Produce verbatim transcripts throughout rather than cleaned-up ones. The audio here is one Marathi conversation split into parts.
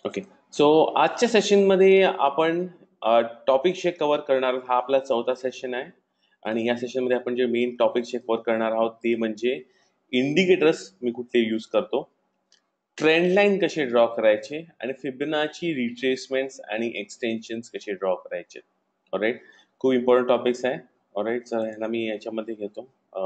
ओके. सो आजच्या सेशनमध्ये आपण टॉपिक शेक कव्हर करणार आहोत. हा आपला चौथा सेशन आहे आणि या सेशनमध्ये आपण जे मेन टॉपिक शेक कव्हर करणार आहोत ते म्हणजे इंडिकेटर्स मी कुठले यूज करतो, ट्रेंड लाईन कसे ड्रॉ करायचे आणि फिबोनाची रिट्रेसमेंट्स आणि एक्सटेन्शन्स कसे ड्रॉ करायचे. ऑलराईट, खूप इम्पॉर्टंट टॉपिक्स आहे. ऑलराईट, चला ह्याला मी याच्यामध्ये घेतो,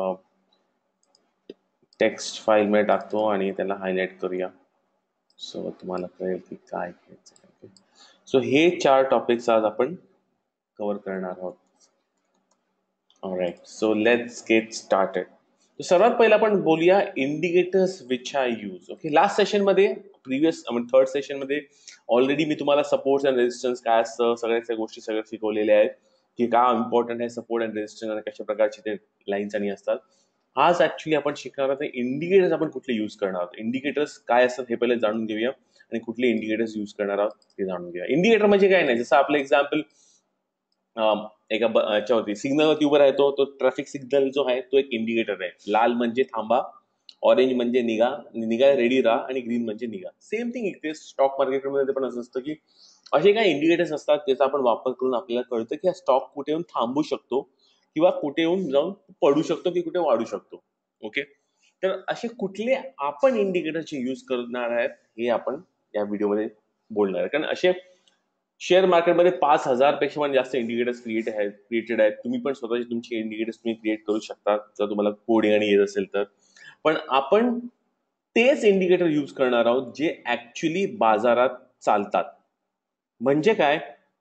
टेक्स्ट फाईल मध्ये टाकतो आणि त्याला हायलाइट करूया. सो तुम्हाला कळेल की काय घ्यायचं. सो हे चार टॉपिक्स आज आपण कव्हर करणार आहोत. Alright, so let's get started. सर्वात पहिला आपण बोलूया indicators which I use. Okay, last session मध्ये, प्रिव्हियस थर्ड सेशन मध्ये ऑलरेडी मी तुम्हाला सपोर्ट अँड रेजिस्टन्स काय असतं सगळ्या गोष्टी सगळ्या शिकवलेल्या आहेत की काय इम्पॉर्टंट आहे सपोर्ट अँड रेजिस्टन्स आणि कशा प्रकारचे ते लाईन्स आणि असतात. आज ऍक्च्युली आपण शिकणार आहोत इंडिकेटर्स आपण कुठले यूज करणार आहोत. इंडिकेटर्स काय असतात हे पहिले जाणून घेऊया आणि कुठले इंडिकेटर्स यूज करणार आहोत ते जाणून घेऊया. इंडिकेटर म्हणजे काय नाही, जसं आपलं एक्झाम्पल एका याच्यावरती सिग्नलवरती उभं राहतो, तो ट्रॅफिक सिग्नल जो आहे तो एक इंडिकेटर आहे. लाल म्हणजे थांबा, ऑरेंज म्हणजे निघा, निघा रेडी राहा आणि ग्रीन म्हणजे निघा. सेम थिंग इथे स्टॉक मार्केटमध्ये पण असं असतं की असे काही इंडिकेटर्स असतात त्याचा आपण वापर करून आपल्याला कळतं की हा स्टॉक कुठे येऊन थांबू शकतो किंवा कुठे येऊन जाऊन पडू शकतो की कुठे वाढू शकतो. ओके, तर असे कुठले आपण इंडिकेटरचे यूज करणार आहेत हे आपण या व्हिडिओमध्ये बोलणार आहे. कारण असे शेअर मार्केटमध्ये पाच हजार पेक्षा पण जास्त इंडिकेटर्स क्रिएट आहेत क्रिएटेड आहेत. तुम्ही पण स्वतःचे तुमचे इंडिकेटर्स तुम्ही क्रिएट करू शकता जर तुम्हाला कोडिंग आणि येत असेल तर. पण आपण तेच इंडिकेटर यूज करणार आहोत जे ऍक्च्युली बाजारात चालतात. म्हणजे काय,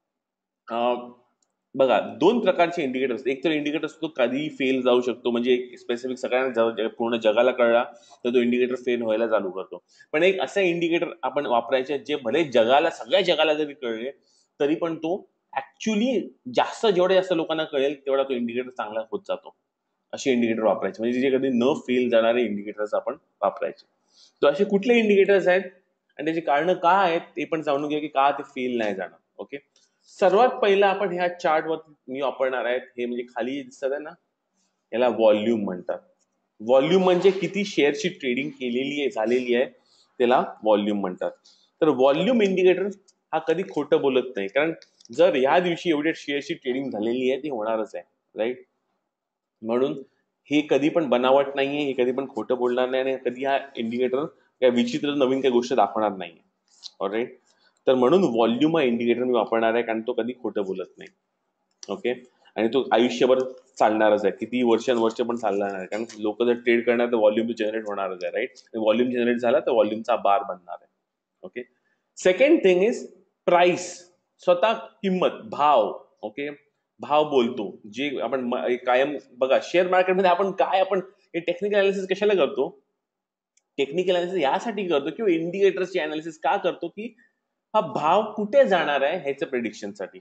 बघा दोन प्रकारचे इंडिकेटर असतात. एक तर इंडिकेटर असतो कधी फेल जाऊ शकतो, म्हणजे स्पेसिफिक सगळ्यांना पूर्ण जगाला कळला तर तो इंडिकेटर फेल व्हायला चालू करतो. पण एक असा इंडिकेटर आपण वापरायचे जे भले जगाला सगळ्या जगाला जरी कळले तरी पण तो ऍक्च्युली जास्त जेवढे जास्त लोकांना कळेल तेवढा तो इंडिकेटर चांगला होत जातो. असे इंडिकेटर वापरायचे म्हणजे जे कधी न फेल जाणारे इंडिकेटर्स आपण वापरायचे. तर असे कुठले इंडिकेटर्स आहेत आणि त्याची कारण काय आहेत ते पण जाणून घ्या की का ते फेल नाही जाणार. ओके, सर्वात पहिला आपण ह्या चार्ट वर मी वापरणार आहे हे म्हणजे खाली दिसत आहे ना, याला व्हॉल्यूम म्हणतात. व्हॉल्यूम म्हणजे किती शेअरची ट्रेडिंग केलेली आहे झालेली आहे त्याला व्हॉल्यूम म्हणतात. तर व्हॉल्यूम इंडिकेटर हा कधी खोटं बोलत नाही, कारण जर ह्या दिवशी एवढ्या शेअरची ट्रेडिंग झालेली आहे ती होणारच आहे. राईट, म्हणून हे कधी पण बनावट नाहीये, हे कधी पण खोटं बोलणार नाही आणि कधी हा इंडिकेटर काय विचित्र नवीन काही गोष्ट दाखवणार नाहीये. ऑलराईट, तर म्हणून व्हॉल्यूम हा इंडिकेटर मी वापरणार आहे कारण तो कधी खोटं बोलत नाही. ओके, आणि तो आयुष्यभर चालणारच आहे, किती वर्षानुवर्ष पण चालणार आहे, कारण लोक जर ट्रेड करणार तर व्हॉल्यूम जनरेट होणारच आहे. राईट, व्हॉल्यूम जनरेट झाला तर व्हॉल्यूमचा बार बनणार आहे. ओके, सेकंड थिंग इज प्राइस, स्वतः किंमत, भाव. ओके, भाव बोलतो जे आपण कायम बघा शेअर मार्केटमध्ये आपण काय आपण हे टेक्निकल अनालिसिस कशाला करतो. टेक्निकल अनालिसिस यासाठी करतो किंवा इंडिकेटर्सची अनालिसिस का करतो की हा भाव कुठे जाणार आहे ह्याचं प्रेडिक्शनसाठी.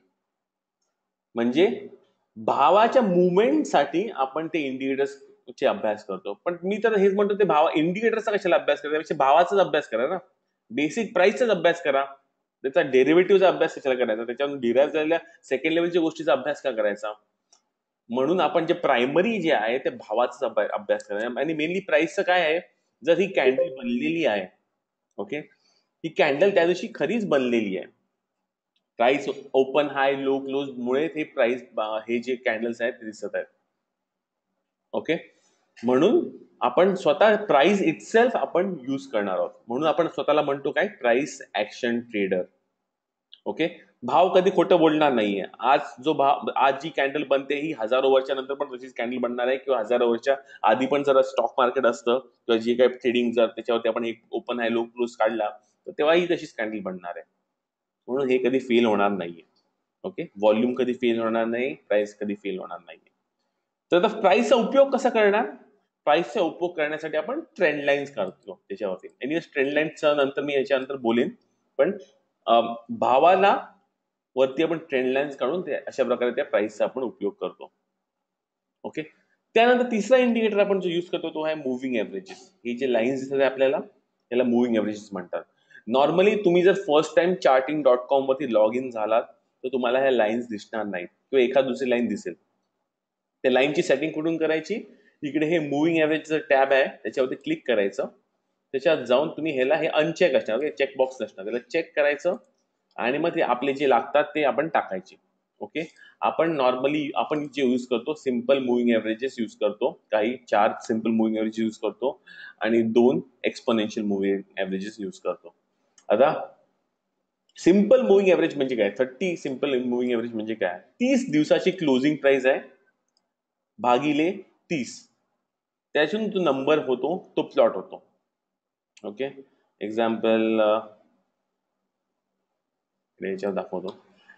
म्हणजे भावाच्या मुवमेंटसाठी आपण ते इंडिकेटर्सचे अभ्यास करतो. पण मी तर हेच म्हणतो ते भाव इंडिकेटरचा कशाला अभ्यास करा, त्यापेक्षा भावाचाच अभ्यास करा ना. बेसिक प्राइसचाच अभ्यास करा, त्याचा डेरिव्हेटिव्हचा अभ्यास कशाला करायचा, त्याच्यावरून डिराईव्ह झालेल्या सेकंड लेवलच्या गोष्टीचा अभ्यास का करायचा. म्हणून आपण जे प्रायमरी जे आहे ते भावाचा अभ्यास करायचा. आणि मेनली प्राइसचं काय आहे, जर ही कॅन्डल बनलेली आहे, ओके, ही कॅन्डल त्या दिवशी खरीच बनलेली आहे, price open high low close मुळे हे प्राइस हे जे कॅन्डल्स आहेत ते दिसत आहेत. ओके, म्हणून आपण स्वतः प्राइस इटसेल्फ आपण यूज करणार आहोत. म्हणून आपण स्वतःला म्हणतो काय, प्राइस ऍक्शन ट्रेडर. ओके, भाव कधी खोटं बोलणार नाहीये. आज जो भाव आज जी कॅन्डल बनते ही हजारो वर्षा नंतर पण तशीच कॅन्डल बनणार आहे, किंवा हजारो वर्षा आधी पण जर स्टॉक मार्केट असतं किंवा जे काही ट्रेडिंग जर त्याच्यावरती आपण एक ओपन हाय लो क्लोज काढला तर तेव्हाही तशीच कॅन्डल बनणार आहे. म्हणून हे कधी फेल होणार नाहीये. ओके, व्हॉल्यूम कधी फेल होणार नाही, प्राइस कधी फेल होणार नाहीये. तर आता प्राइसचा उपयोग कसा करणार, प्राइसचा उपयोग करण्यासाठी आपण ट्रेंड लाईन्स काढतो त्याच्यावरती. एनिवेज ट्रेंड लाईन्सच्या नंतर मी याच्यानंतर बोलेन, पण भावाला वरती आपण ट्रेंड लाईन्स काढून ते अशा प्रकारे त्या प्राइसचा आपण उपयोग करतो. ओके, त्यानंतर तिसरा इंडिकेटर आपण जो यूज करतो तो आहे मुव्हिंग एव्हरेजेस. हे जे लाईन्स दिसतात आपल्याला त्याला मुव्हिंग एव्हरेजेस म्हणतात. नॉर्मली तुम्ही जर first time charting dot com वरती लॉग इन झालात तर तुम्हाला ह्या लाईन्स दिसणार नाहीत किंवा एखाद दुसरी लाईन दिसेल. त्या लाईनची सेटिंग कुठून करायची, इकडे हे मुव्हिंग एव्हरेजचं टॅब आहे त्याच्यावरती क्लिक करायचं. त्याच्यात जाऊन तुम्ही ह्याला हे अनचेक असणार, ओके, चेक बॉक्स असणार, त्याला चेक करायचं आणि मग ते आपले जे लागतात ते आपण टाकायचे. ओके, आपण नॉर्मली आपण जे यूज करतो सिम्पल मुव्हिंग एव्हरेजेस यूज करतो, काही चार सिम्पल मुव्हिंग एव्हरेज यूज करतो आणि दोन एक्सपोनेन्शियल मुव्हिंग एव्हरेजेस यूज करतो. आता सिम्पल मुव्हिंग एव्हरेज म्हणजे काय, थर्टी सिम्पल मुव्हिंग एव्हरेज म्हणजे काय, तीस दिवसाची क्लोजिंग प्राइस आहे भागिले तीस, त्यातून जो नंबर होतो तो प्लॉट होतो. ओके, एक्झाम्पल याच्यावर दाखवतो.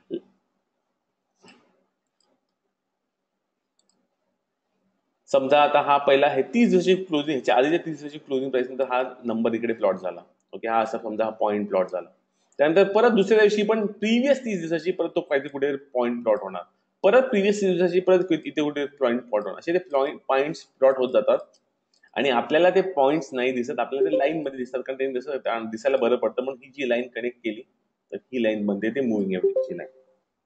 समजा आता हा पहिला आहे तीस दिवसाची क्लोजिंग, ह्याच्या आधीच्या तीस दिवसाची क्लोजिंग प्राइस नंतर हा नंबर इकडे प्लॉट झाला. ओके, हा असा समजा हा पॉईंट प्लॉट झाला. त्यानंतर परत दुसऱ्या दिवशी पण प्रिव्हियस तीस दिवसाची परत तो काहीतरी कुठे पॉईंट प्लॉट होणार, परत प्रिव्हियस तीस दिवसाची परत इथे कुठे पॉईंट प्लॉट होणार, असे ते पॉईंट्स प्लॉट होत जातात. आणि आपल्याला ते पॉईंट्स नाही दिसत, आपल्याला ते लाईन मध्ये दिसतात, कारण ते दिसत दिसायला बरं पडतं. मग ही जी लाईन कनेक्ट केली तर ही लाईन बनते ते मुव्हिंग एव्हरेजची लाईन.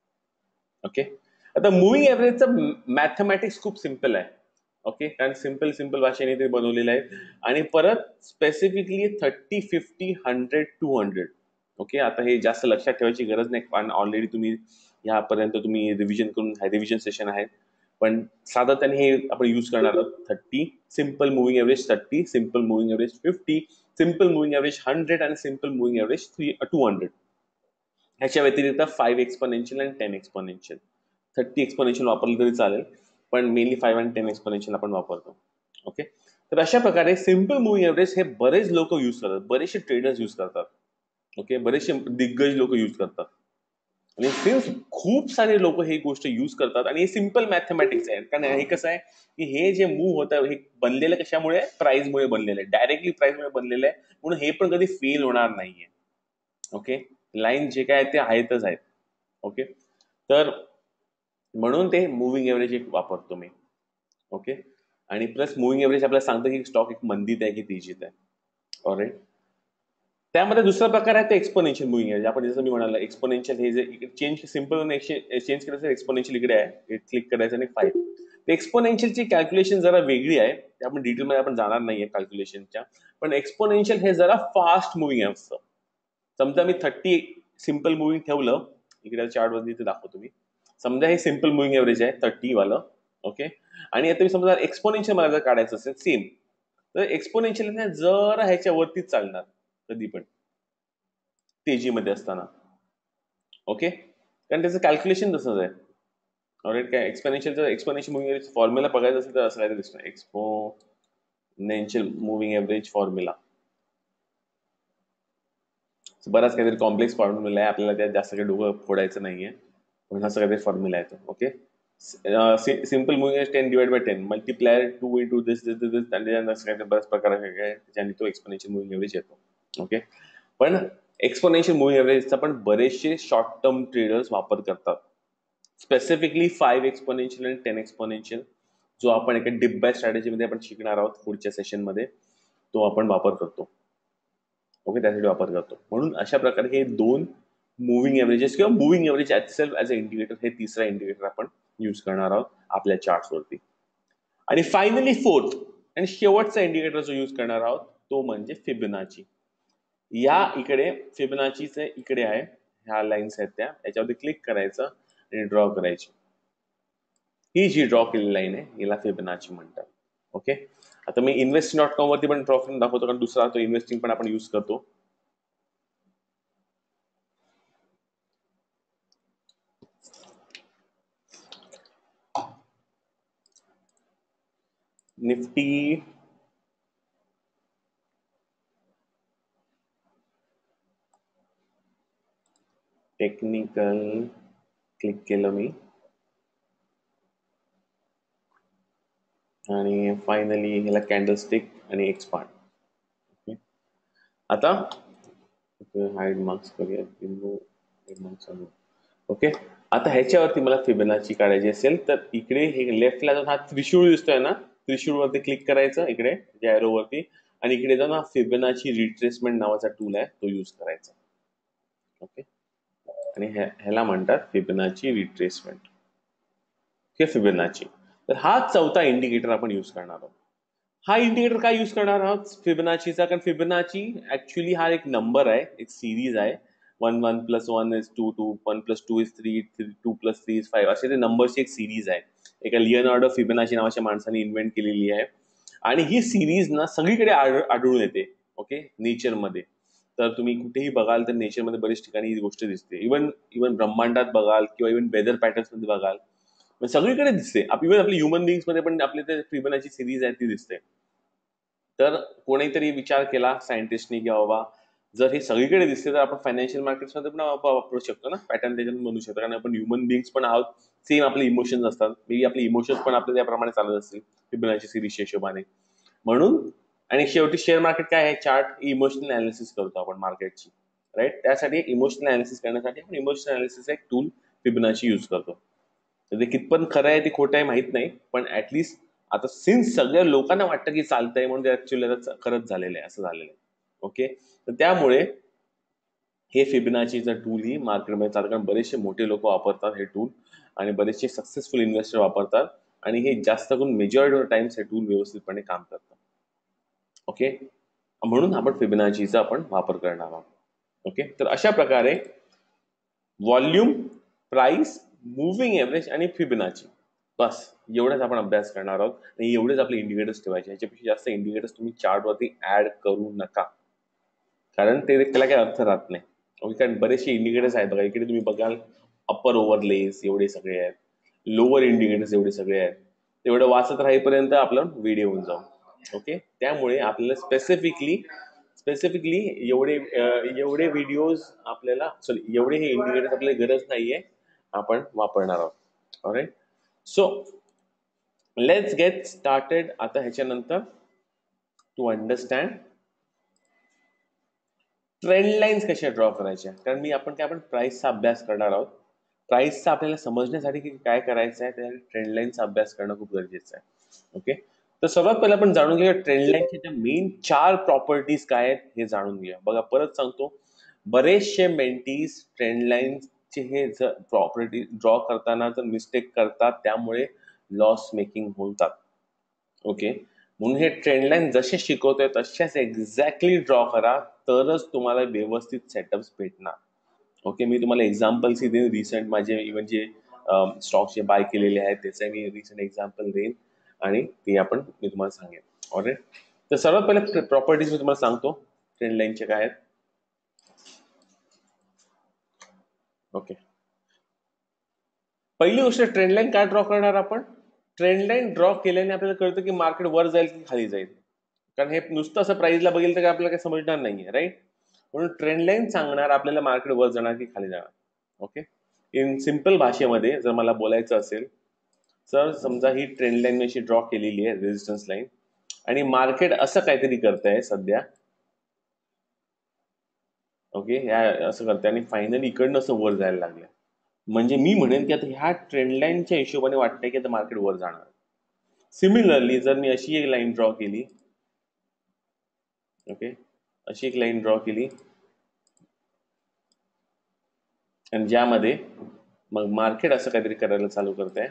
ओके, आता मुव्हिंग एव्हरेजचं मॅथमॅटिक्स खूप सिम्पल आहे. ओके, कारण सिम्पल सिम्पल भाषेने ते बनवलेलं आहे. आणि परत specifically thirty fifty hundred two hundred. Okay, आता हे जास्त लक्षात ठेवायची गरज नाही, कारण ऑलरेडी तुम्ही ह्यापर्यंत तुम्ही रिव्हिजन करून रिव्हिजन सेशन आहे. पण साधारण हे आपण यूज करणार आहोत. Thirty simple moving average, thirty simple moving average, fifty simple moving average, hundred आणि simple moving average three two hundred. ह्याच्या व्यतिरिक्त फाईव्ह एक्सपोनेन्शियल आणि टेन एक्सपोनेन्शियल. थर्टी एक्सपोनेन्शियल वापरलं तरी चालेल, पण मेनली फाईव्ह आणि टेन एक्सपोनेन्शियल आपण वापरतो. ओके, तर अशा प्रकारे सिम्पल मुव्हिंग एव्हरेज हे बरेच लोक यूज करतात, बरेचसे ट्रेडर्स यूज करतात. ओके, बरेचसे दिग्गज लोक यूज करतात. आणि सिन्स खूप सारे लोक हे गोष्ट यूज करतात आणि हे सिम्पल मॅथमॅटिक्स आहे. कारण हे कसं आहे की हे जे मूव्ह होतं हे बनलेलं कशामुळे, प्राइसमुळे बनलेलं आहे, डायरेक्टली प्राइसमुळे बनलेलं आहे, म्हणून हे पण कधी फेल होणार नाहीये. ओके, लाईन जे काय ते आहेतच आहेत. ओके, तर म्हणून ते मुव्हिंग एव्हरेज एक वापरतो मी. ओके, आणि प्लस मुव्हिंग एव्हरेज आपल्याला सांगतं की स्टॉक एक मंदीत आहे की तेजीत आहे. ऑलराईट, त्यामध्ये दुसरा प्रकार आहे ते एक्सपोनेन्शियल मुव्हिंग एव्हरेज. आपण जसं मी म्हणाला एक्सपोनेन्शियल हे जे चेंज सिम्पल चेंज करायचं, एक्सपोनेन्शियल इकडे आहे, क्लिक करायचं आणि फाईव्ह. ते एक्सपोनेन्शियलची कॅल्क्युलेशन जरा वेगळी आहे, ते आपण डिटेलमध्ये आपण जाणार नाहीये कॅल्क्युलेशनच्या. पण एक्सपोनेन्शियल हे जरा फास्ट मुव्हिंग असतं. समजा मी थर्टी सिम्पल मुव्हिंग ठेवलं, इकडे चार्ट वरती ते दाखवतो मी. समजा हे सिम्पल मुव्हिंग एव्हरेज आहे थर्टी वालं. ओके, आणि आता मी समजा एक्सपोनेन्शियल मला जर काढायचं असेल सेम, तर एक्सपोनेन्शियल जरा ह्याच्यावरतीच चालणार कधी पण तेजीमध्ये असताना. ओके, कारण त्याचं कॅल्क्युलेशन तसंच आहे. ऑलरेडी काय एक्सपोनेन्शियलचं एक्सपोनेन्शियल मुव्हिंग एव्हरेज फॉर्म्युला बघायचं असेल तर असं काय दिसतं, एक्सपोनेन्शियल मुव्हिंग एव्हरेज फॉर्म्युला. बराच काहीतरी कॉम्प्लेक्स फॉर्म्युला आहे, आपल्याला त्यात जास्त काही डोकं फोडायचं नाहीये, पण असं काहीतरी फॉर्म्युला आहे तो. Okay, simple moving average ten divide by ten multiply two into this this this आणि असं काही बऱ्याच प्रकार आहे त्याच्याने तो एक्सपोनेन्शियल मुव्हिंग एव्हरेज येतो. ओके, पण एक्सपोनेन्शियल मुव्हिंग एव्हरेजचा पण बरेचसे शॉर्ट टर्म ट्रेडर्स वापर करतात, स्पेसिफिकली फाईव्ह एक्सपोनेन्शियल आणि टेन एक्सपोनेन्शियल, जो आपण एका डिप बाय स्ट्रॅटेजीमध्ये आपण शिकणार आहोत पुढच्या सेशनमध्ये, तो आपण वापर करतो. ओके, त्यासाठी वापर करतो. म्हणून अशा प्रकारे हे दोन मुव्हिंग एव्हरेजेस किंवा moving average itself as a indicator, हे तिसरा इंडिकेटर आपण यूज करणार आहोत आपल्या चार्ट्सवरती. आणि फायनली फोर्थ आणि शेवटचा इंडिकेटर जो यूज करणार आहोत तो म्हणजे फिबोनाची. या इकडे फिबोनाचीचे इकडे आहे, ह्या लाईन्स आहेत त्या, याच्यावरती क्लिक करायचं आणि ड्रॉ करायची. ही जी ड्रॉ केलेली लाईन आहे याला फिबोनाची म्हणतात. ओके, आता मी इन्व्हेस्ट डॉट कॉम वरती पण ड्रॉ करून दाखवतो, कारण दुसरा तो इन्व्हेस्टिंग पण आपण यूज करतो. निफ्टी टेक्निकल क्लिक केलं मी आणि फायनली ह्याला कॅन्डलस्टिक आणि एक्सपांड. ओके, आता हाईड मार्क्स करूया, मार्क्स. ओके, आता ह्याच्यावरती मला फिबोनाची काढायची असेल तर इकडे हे लेफ्टला जाऊन हा त्रिशूळ दिसतोय ना, त्रिशूळ वरती क्लिक करायचं इकडे या एरो वरती, आणि इकडे जाऊन हा फिबोनाची रिट्रेसमेंट नावाचा टूल आहे तो यूज करायचा. ओके, आणि ह्याला म्हणतात फिबोनाची रिट्रेसमेंट, हे फिबोनाची. तर हा चौथा इंडिकेटर आपण यूज करणार आहोत. हा इंडिकेटर काय यूज करणार आहोत फिबोनाचीचा, कारण फिबोनाची ऍक्च्युली हा एक नंबर आहे, एक सिरीज आहे. One one plus one is two, two one plus two is three, two plus three is five, असे ते नंबरची एक सिरीज आहे. एका लिओनार्डो फिबोनाची नावाच्या माणसाने इन्व्हेंट केलेली आहे. आणि ही सिरीज ना सगळीकडे आढळून येते. ओके, नेचरमध्ये. तर तुम्ही कुठेही बघाल तर नेचरमध्ये बरेच ठिकाणी ही गोष्ट दिसते. इव्हन इव्हन ब्रह्मांडात बघाल किंवा इव्हन वेदर पॅटर्न्स मध्ये बघाल, सगळीकडे दिसते. इव्हन आपल्या ह्युमन बिंग्स मध्ये पण आपली ते फिबोनाची सिरीज आहे ती दिसते. तर कोणीतरी विचार केला सायंटिस्टनी की बाबा जर हे सगळीकडे दिसते तर आपण फायनान्शियल मार्केट्समध्ये पण वापरू शकतो ना, पॅटर्न त्याच्यातून बनवू शकतो. कारण आपण ह्युमन बिंग्स पण आहोत, सेम आपले इमोशन्स असतात, मे बी आपले इमोशन्स पण आपल्या त्याप्रमाणे चालत असतील फिबोनाची सिरीजच्या हिशोबाने. म्हणून आणि शेवटी शेअर मार्केट काय आहे, चार्ट इमोशनल अनालिसिस करतो आपण मार्केटची, राईट. त्यासाठी इमोशनल अनालिसिस करण्यासाठी आपण इमोशनल अनालिसिस एक टूल फिबोनाची यूज करतो. तर ते कितपत खरं आहे ते खोटं आहे माहित नाही, पण ऍटलिस्ट आता सिन्स सगळ्या लोकांना वाटतं की चालतंय म्हणून ते ऍक्च्युअली खरंच झालेलं आहे, असं झालेलं आहे. ओके, तर त्यामुळे हे फिबोनाचीचं टूल ही मार्केटमध्ये चालतं, कारण बरेचसे मोठे लोक वापरतात हे टूल आणि बरेचसे सक्सेसफुल इन्व्हेस्टर वापरतात आणि हे जास्त करून मेजॉरिटी टाइम्स हे टूल व्यवस्थितपणे काम करतात. ओके, म्हणून आपण फिबोनाचीचा आपण वापर करणार आहोत. ओके, तर अशा प्रकारे व्हॉल्यूम, प्राइस, मुव्हिंग एव्हरेज आणि फिबोनाची, बस एवढंच आपण अभ्यास करणार आहोत आणि एवढेच आपले इंडिकेटर्स ठेवायचे. ह्याच्यापेक्षा जास्त इंडिकेटर्स तुम्ही चार्टवरती ऍड करू नका, कारण ते त्याला काही अर्थ राहत नाही. ओके, कारण बरेचसे इंडिकेटर्स आहेत बघा. इकडे तुम्ही बघाल अप्पर ओव्हरलेस एवढे सगळे आहेत, लोअर इंडिकेटर्स एवढे सगळे आहेत. तेवढं वाचत राहीपर्यंत आपलं व्हिडिओ होऊन जाऊ. ओके, त्यामुळे आपल्याला स्पेसिफिकली स्पेसिफिकली एवढे एवढे व्हिडिओज आपल्याला सॉरी एवढे हे इंडिकेटर्स आपल्याला गरज नाहीये, आपण वापरणार आहोत. Alright, so let's get started. आता ह्याच्यानंतर टू अंडरस्टँड ट्रेंड लाईन्स कशा ड्रॉ करायच्या, कारण मी आपण काय आपण प्राइसचा अभ्यास करणार आहोत. प्राइसचा आपल्याला समजण्यासाठी की काय करायचं आहे त्या ट्रेंड लाईनचा अभ्यास करणं खूप गरजेचं आहे. ओके, तर सर्वात पहिला आपण जाणून घेऊया ट्रेंड लाईनच्या मेन चार प्रॉपर्टीज काय आहेत हे जाणून घेऊया. बघा, परत सांगतो, बरेचसे मेंटीज ट्रेंड लाईनचे हे जर प्रॉपर्टी ड्रॉ करताना जर मिस्टेक करतात, त्यामुळे लॉस मेकिंग होतात. ओके, म्हणून हे ट्रेंड लाईन जसे शिकवतोय तशाच एक्झॅक्टली ड्रॉ करा, तरच तुम्हाला व्यवस्थित सेटअप्स भेटणार. ओके, मी तुम्हाला एक्झाम्पल्स देईन. रिसेंट माझे इव्हन जे स्टॉक्स जे बाय केलेले आहेत त्याचे मी रिसेंट एक्झाम्पल देईन आणि ते आपण मी तुम्हाला सांगेन. ऑलराईट, तर सर्वात पहिले प्रॉपर्टीज मी तुम्हाला सांगतो ट्रेंड लाईनचे काय आहेत. ओके, पहिली गोष्ट, ट्रेंड लाईन काय ड्रॉ करणार आपण. ट्रेंड लाईन ड्रॉ केल्याने आपल्याला कळतं की मार्केट वर जाईल की खाली जाईल, कारण हे नुसतं असं प्राइसला बघेल तर आपल्याला काही समजणार नाहीये, राईट. म्हणून ट्रेंड लाईन सांगणार आपल्याला मार्केट वर जाणार की खाली जाणार. ओके, इन सिंपल भाषेमध्ये जर मला बोलायचं असेल तर समजा ही ट्रेंड लाईन मी अशी ड्रॉ केलेली आहे, रेजिस्टन्स लाईन, आणि मार्केट असं काहीतरी करतंय सध्या. ओके, ह्या असं करतंय आणि फायनली इकडनं असं वर जायला लागलं, म्हणजे मी म्हणेन की आता ह्या ट्रेंड लाईनच्या हिशोबाने वाटतंय की आता मार्केट वर जाणार. सिमिलरली जर मी अशी एक लाईन ड्रॉ केली, ओके, अशी एक लाईन ड्रॉ केली आणि ज्यामध्ये मग मार्केट असं काहीतरी करायला चालू करतंय,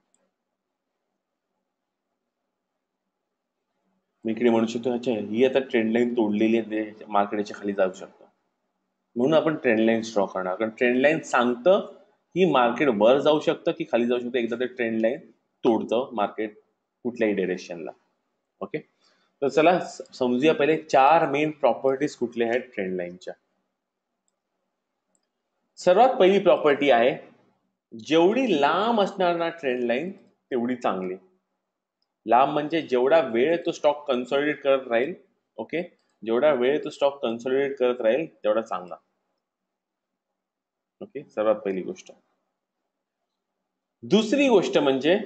मी इकडे म्हणू शकतो अच्छा ही आता ट्रेंड लाईन तोडलेली आहे, मार्केटच्या खाली जाऊ शकतो. म्हणून आपण ट्रेंड लाईन ड्रॉ करणार, कारण ट्रेंड लाईन सांगतं की मार्केट वर जाऊ शकतं की खाली जाऊ शकतं, एकदा ते ट्रेंड लाईन तोडतं मार्केट कुठल्याही डिरेक्शनला. ओके, तर चला समजूया पहिले चार मेन प्रॉपर्टीज कुठल्या आहेत ट्रेंड लाईनच्या. सर्वात पहिली प्रॉपर्टी आहे, जेवढी लांब असणार ना ट्रेंड लाईन तेवढी चांगली. लांब म्हणजे जेवढा वेळ तो स्टॉक कन्सॉलिडेट करत राहील, ओके, जेवढा वेळ तो स्टॉक कन्सॉलिडेट करत राहील तेवढा चांगला. ओके, सर्वात पहिली गोष्ट. दुसरी गोष्ट म्हणजे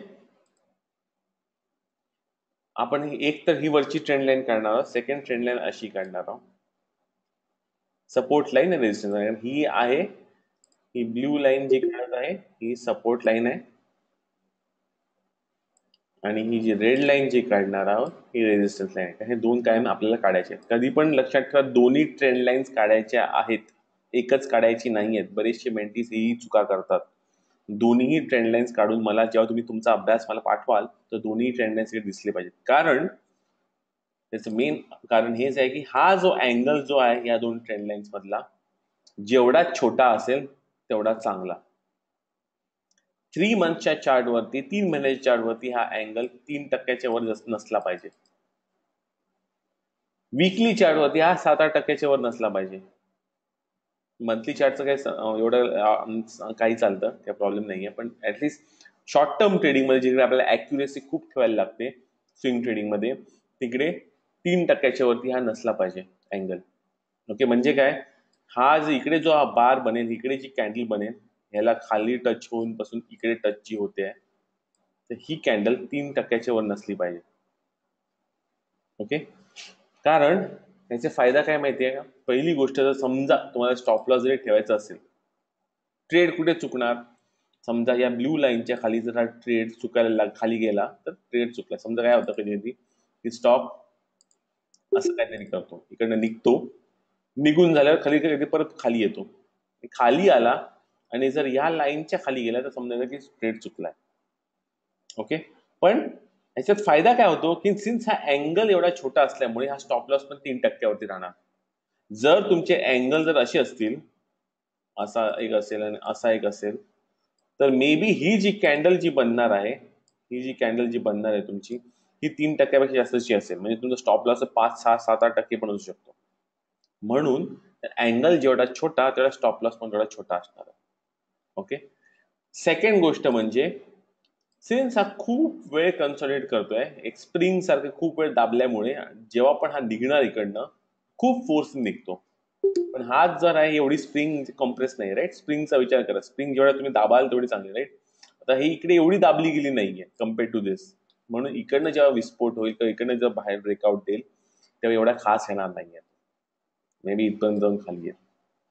आपण एक तर ही वरची ट्रेंड लाईन काढणार आहोत, सेकंड ट्रेंड लाईन अशी काढणार आहोत, सपोर्ट लाईन आणि रेजिस्टन्स लाईन. ही आहे, ही ब्ल्यू लाईन जी काढत आहे ही सपोर्ट लाईन आहे आणि ही जी रेड लाईन जी काढणार आहोत ही रेजिस्टन्स लाईन आहे. हे दोन कायम आपल्याला काढायचे आहेत. कधी पण लक्षात ठेवा, दोन्ही ट्रेंड लाईन्स काढायच्या आहेत, एकच काढायची नाही आहेत. बरेचसे मेंटीज ही चुका करतात. दोन्ही ट्रेंड लाईन्स काढून मला जेव्हा तुम्ही तुमचा अभ्यास मला पाठवाल तर दोन्ही ट्रेंड लाईन्स दिसले पाहिजेत, कारण त्याचं मेन कारण हेच आहे की हा जो अँगल जो आहे या दोन ट्रेंड लाईन्स मधला जेवढा छोटा असेल तेवढा चांगला. थ्री मंथच्या चार्टवरती, तीन महिन्याच्या चार्टवरती हा अँगल तीन टक्क्याच्या वर नसला पाहिजे. वीकली चार्टवरती हा सात आठ टक्क्याच्या वर नसला पाहिजे. मंथली चार्टचं काही एवढं काही चालतं, काही प्रॉब्लेम नाहीये, पण ऍटलिस्ट शॉर्ट टर्म ट्रेडिंगमध्ये जिकडे आपल्याला ॲक्युरेसी खूप ठेवायला लागते स्विंग ट्रेडिंगमध्ये, तिकडे तीन टक्क्याच्या वरती हा नसला पाहिजे अँगल. ओके, म्हणजे काय, हा जो इकडे जो हा बार बनेल, इकडे जी कॅन्डल बनेल, ह्याला खाली टच होऊन पासून इकडे टच जी होते आहे, तर ही कॅन्डल तीन टक्क्याच्या वर नसली पाहिजे. ओके, कारण याचा फायदा काय माहितीये का, पहिली गोष्ट, जर समजा तुम्हाला स्टॉप लॉस जरी ठेवायचा असेल, ट्रेड कुठे चुकणार, समजा या ब्ल्यू लाईनच्या खाली जर हा ट्रेड चुकायला खाली गेला तर ट्रेड चुकला. समजा काय होतं कधी कधी की स्टॉक असं काहीतरी करतो, इकडनं निघतो, निघून झाल्यावर खाली कधी परत खाली येतो, खाली आला आणि जर या लाईनच्या खाली गेला तर समजायचं की ट्रेड चुकलाय. ओके, पण ह्याच्यात फायदा काय होतो की सिन्स हा अँगल एवढा छोटा असल्यामुळे हा स्टॉप लॉस पण तीन टक्क्यावरती राहणार. जर तुमचे अँगल जर असे असतील, असा एक असेल आणि असा एक असेल, तर may be he G candle जी बनणार आहे, ही जी कॅन्डल जी बनणार आहे तुमची, ही तीन टक्क्यापेक्षा जास्तची असेल, म्हणजे तुमचा स्टॉप लॉस पाच सहा सात आठ टक्के पण असू शकतो. म्हणून अँगल जेवढा छोटा तेवढा स्टॉप लॉस पण तेवढा छोटा असणार आहे. ओके, सेकंड गोष्ट म्हणजे सिन्स हा खूप वेळ कन्सॉलिडेट करतोय, एक स्प्रिंग सारखं खूप वेळ दाबल्यामुळे जेव्हा पण हा निघणार इकडनं खूप फोर्स निघतो. पण हाच जर आहे एवढी स्प्रिंग कॉम्प्रेस नाही, राईट. स्प्रिंगचा विचार करा, स्प्रिंग जेवढा तुम्ही दाबाल तेवढी चांगली, राईट. आता ही इकडे एवढी दाबली गेली नाहीये कम्पेअर टू दिस, म्हणून इकडनं जेव्हा विस्फोट होईल किंवा इकडनं जेव्हा बाहेर ब्रेकआउट देईल तेव्हा एवढा खास येणार नाहीये, मे बी इथपर्यंत जाऊन खाली येईल.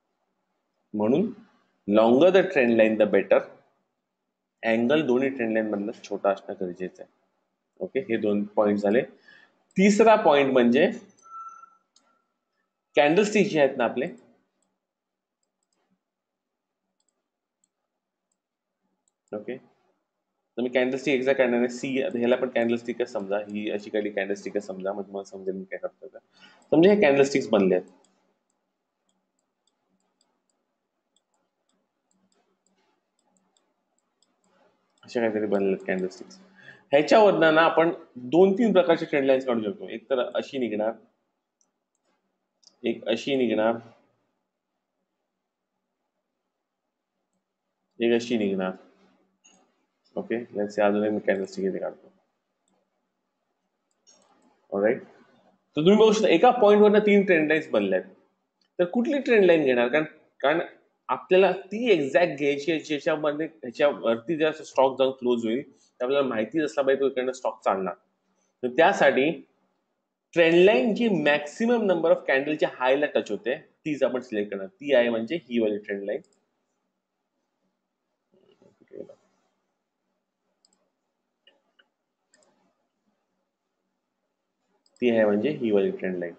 म्हणून longer the trend line the better. Angle दोन्ही ट्रेंड लाईन मधलं छोटा असणं गरजेचं आहे. ओके, हे दोन पॉइंट झाले. तिसरा पॉइंट म्हणजे कॅन्डलस्टिक जे आहेत ना आपले, ओके, तर मी कॅन्डलस्टिक एक्झॅक्ट काढणार आहे. सी, ह्याला पण कॅन्डलस्टिकच समजा, ही अशी काही कॅन्डलस्टिकच समजा, मग तुम्हाला समजेल मी काय करतो का. समजा हे कॅन्डलस्टिक्स बनले आहेत, अशा काहीतरी बनले आहेत कॅन्डलस्टिक्स. ह्याच्यावरनं ना आपण दोन तीन प्रकारचे ट्रेंड लाईन्स काढू शकतो. एक तर अशी निघणार, एक अशी निघणार, एक अशी निघणार. ओके, लेट्स से अजून एक मी कॅन्डलस्टिक इथे काढतो. ऑलराईट, तर तुम्ही बघू शकता एका पॉईंटवरनं तीन ट्रेंड लाईन्स बनल्या आहेत. तर कुठली ट्रेंड लाईन घेणार, कारण कारण आपल्याला ती एक्झॅक्ट घ्यायची आहे ज्याच्यामध्ये ह्याच्यावरती जर स्टॉक जाऊन क्लोज होईल तर आपल्याला माहितीच असला पाहिजे तो इकडनं स्टॉक चालणार. तर त्यासाठी ट्रेंड लाईन जी मॅक्सिमम नंबर ऑफ कॅन्डलच्या हायला टच होते तीच आपण सिलेक्ट करणार. ती आहे म्हणजे ही वाली ट्रेंड लाईन. ती आहे म्हणजे ही वाली ट्रेंड लाईन.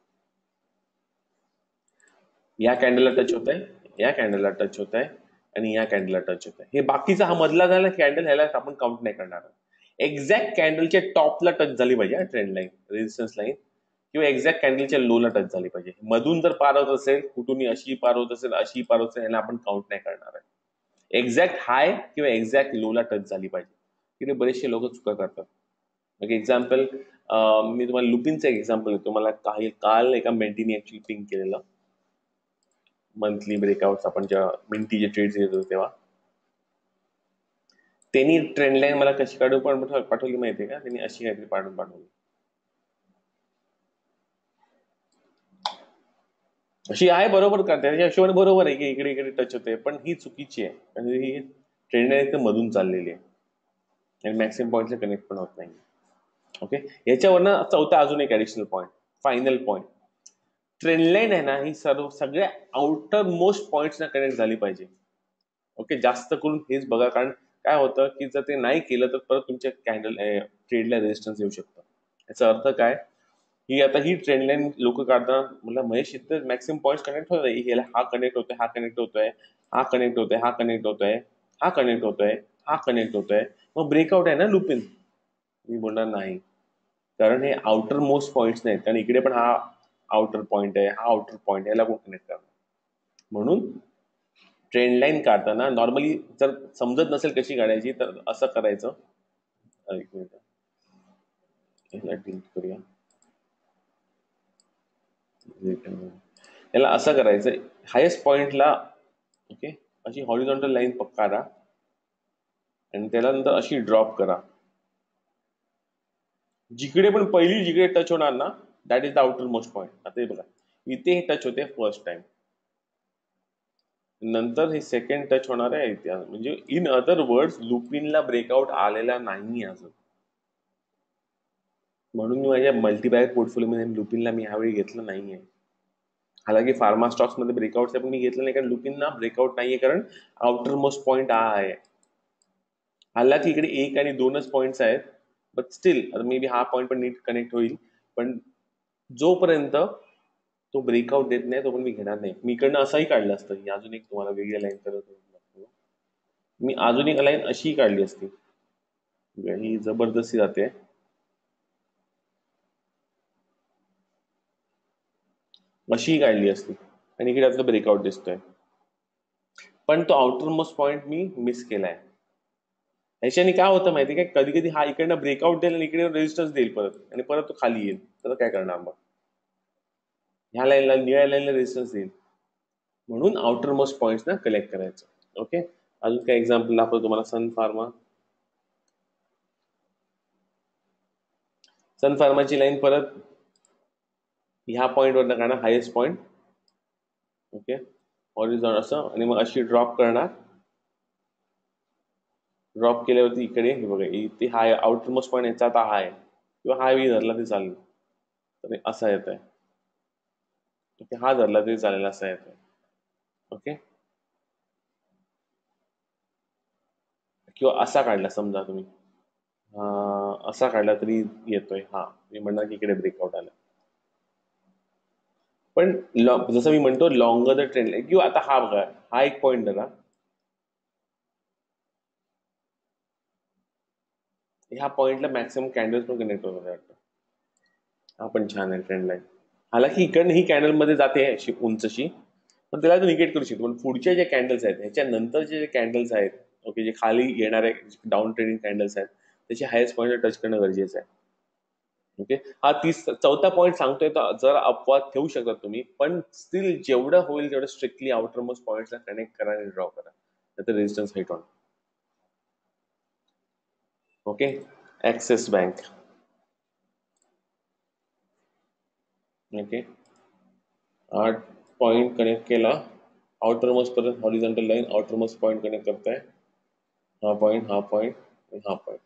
या कॅन्डलला टच होत आहे, या कॅन्डलला टच होत आहे आणि या कॅन्डलला टच होत आहे. हे बाकीचा हा मधला झाला कॅन्डल, ह्याला आपण काउंट नाही करणार. एक्झॅक्ट कॅन्डलच्या टॉपला टच झाली पाहिजे ट्रेंड लाईन, रेजिस्टन्स लाईन, किंवा एक्झॅक्ट कॅन्डलच्या लोला टच झाली पाहिजे. मधून जर पार होत असेल, कुठून अशी पार होत असेल, अशी पार होत असेल, ह्याला आपण काउंट नाही करणार आहे. एक्झॅक्ट हाय किंवा एक्झॅक्ट लोला टच झाली पाहिजे. तिथे बरेचसे लोक चुका करतात. म्हणजे एक्झाम्पल, मी तुम्हाला लुपिनचं एक्झाम्पल देतो. मला काही काल एका मेंटीने ऍक्च्युली पिंक केलेलं मंथली ब्रेकआउट, आपण जेव्हा मिंटीचे ट्रेड्स घेत होतो तेव्हा त्यांनी ट्रेंड लाईन मला कशी काढून पण पाठवली माहितीये का, त्यांनी अशी काहीतरी पाठवून पाठवली, अशी आहे बरोबर का, त्याच्या हिशोबाने बरोबर आहे की इकडे इकडे टच होते, पण ही चुकीची आहे. म्हणजे ही ट्रेंड लाईन एकदम मधून चाललेली आहे आणि मॅक्सिमम पॉईंटला कनेक्ट पण होत नाही. ओके, याच्यावरनं चौथा अजून एक additional point, final point. Trend line आहे ना, ही सर्व सगळ्या आउटर मोस्ट पॉइंट्सना कनेक्ट झाली पाहिजे. ओके, जास्त करून हेच बघा, कारण काय होतं की जर ते नाही केलं तर परत तुमच्या कॅन्डल ट्रेडला रेजिस्टन्स येऊ शकतं. याचा अर्थ काय की आता ही ट्रेंड लाईन लोक काढताना मला महेश इथं मॅक्सिमम पॉईंट कनेक्ट होत आहे, हा कनेक्ट होतोय, हा कनेक्ट होतोय, हा कनेक्ट होतोय, हा कनेक्ट होतोय, हा कनेक्ट होतोय, हा कनेक्ट होतोय, मग ब्रेकआउट आहे ना लुपिन. मी बोलणार नाही, कारण हे आउटर मोस्ट पॉइंट्स नाहीत, कारण इकडे पण हा आउटर पॉइंट आहे, हा आउटर पॉइंट आहे, याला कोण कनेक्ट करणार. म्हणून ट्रेंड लाईन काढताना नॉर्मली जर समजत नसेल कशी काढायची तर असं करायचं. एक मिनिट, याला डिलीट करूया. याला असं करायचं, हायेस्ट पॉइंटला ओके अशी हॉरिझॉन्टल लाईन काढा आणि त्याला नंतर अशी ड्रॉप करा. जिकडे पण पहिली जिकडे टच होणार ना that is the outer most point. आता हे बघा, इथे हे टच होते फर्स्ट टाइम, नंतर हे सेकंड टच होणार आहे इथे. म्हणजे इन अदर वर्ड्स लुपिनला ब्रेकआउट आलेला नाही अजून. म्हणून मी माझ्या मल्टीबॅग पोर्टफोलिओ मध्ये लुपिनला मी ह्यावेळी घेतलं नाहीये. हालांकी फार्मा स्टॉक्स मध्ये ब्रेकआउट पण मी घेतलं नाही, कारण लुपिनला ब्रेकआउट नाहीये, कारण आउटर मोस्ट पॉइंट हा आहे. हालांकी इकडे एक आणि दोनच पॉइंट्स आहेत, बट स्टील मे बी हा पॉइंट पण नीट कनेक्ट होईल. पण जोपर्यंत तो ब्रेकआउट देत नाही तो पण मी घेणार नाही. मी इकडनं असंही काढलं असतं. ही अजून एक तुम्हाला वेगळी लाईन करत मी अजून एक लाईन अशी काढली असती. ही जबरदस्ती जाते, अशी काढली असती आणि इकडे आपलं ब्रेकआउट दिसतोय. पण तो आउटर मोस्ट पॉइंट मी मिस केलाय. ह्याच्याने काय होतं माहिती काय, कधी कधी हा इकडनं ब्रेकआउट देईल आणि इकडे रेजिस्टन्स देईल परत, आणि परत तो खाली येईल. तर काय करणार मग, ह्या लाईनला निळ्या लाईनला रेजिस्टन्स देईल. म्हणून आउटर मोस्ट पॉइंट ना कलेक्ट करायचं. ओके, अजून काय एक्झाम्पल दाखवतो तुम्हाला. सन फार्मा, सन फार्माची लाईन परत ह्या पॉइंटवर काढणार, हायेस्ट पॉइंट. ओके, हॉरिझॉन्टल असं, आणि मग अशी ड्रॉप करणार. ड्रॉप केल्यावरती इकडे हे बघा, इथे हाय आउटर मोस्ट पॉइंट याचा आता हाय किंवा हाय वी धरला तरी चालेल. तर असा येत आहे, ओके, हा धरला तरी चालेल, असा येत आहे. ओके, किंवा असा काढला समजा तुम्ही, असा काढला तरी येतोय. हा मी म्हणणार की इकडे ब्रेकआउट आला. पण जसं मी म्हणतो लॉंगर द ट्रेंड लाईन, किंवा आता हा बघा, हा एक पॉइंट धरा, ह्या पॉइंटला मॅक्सिमम कॅन्डल्स पण कनेक्ट होतात वाटतं. हा पण छान आहे ट्रेंड लाईन. हालांकी इकडनं ही कॅन्डल मध्ये जाते अशी उंचशी, पण त्याला निगेट करू शकतो. पण पुढच्या ज्या कॅन्डल्स आहेत ह्याच्या नंतरचे जे कॅन्डल्स आहेत, ओके, जे खाली येणारे डाऊन ट्रेडिंग कॅन्डल्स आहेत, त्याचे हायेस्ट पॉईंटला टच करणं गरजेचं आहे. ओके, हा तीस चौथा पॉईंट सांगतोय, तर जरा अपवाद ठेवू शकता तुम्ही, पण स्टील जेवढं होईल तेवढं स्ट्रिक्टली आउटर मोस्ट पॉईंटला कनेक्ट करा आणि ड्रॉ करा, नाहीतर resistance hit on. Okay, Axis bank. Okay, आठ पॉइंट कनेक्ट केला, आउटर मोस्ट परत horizontal line outer most point connect करताय, हा पॉइंट, हा पॉइंट, हा पॉइंट,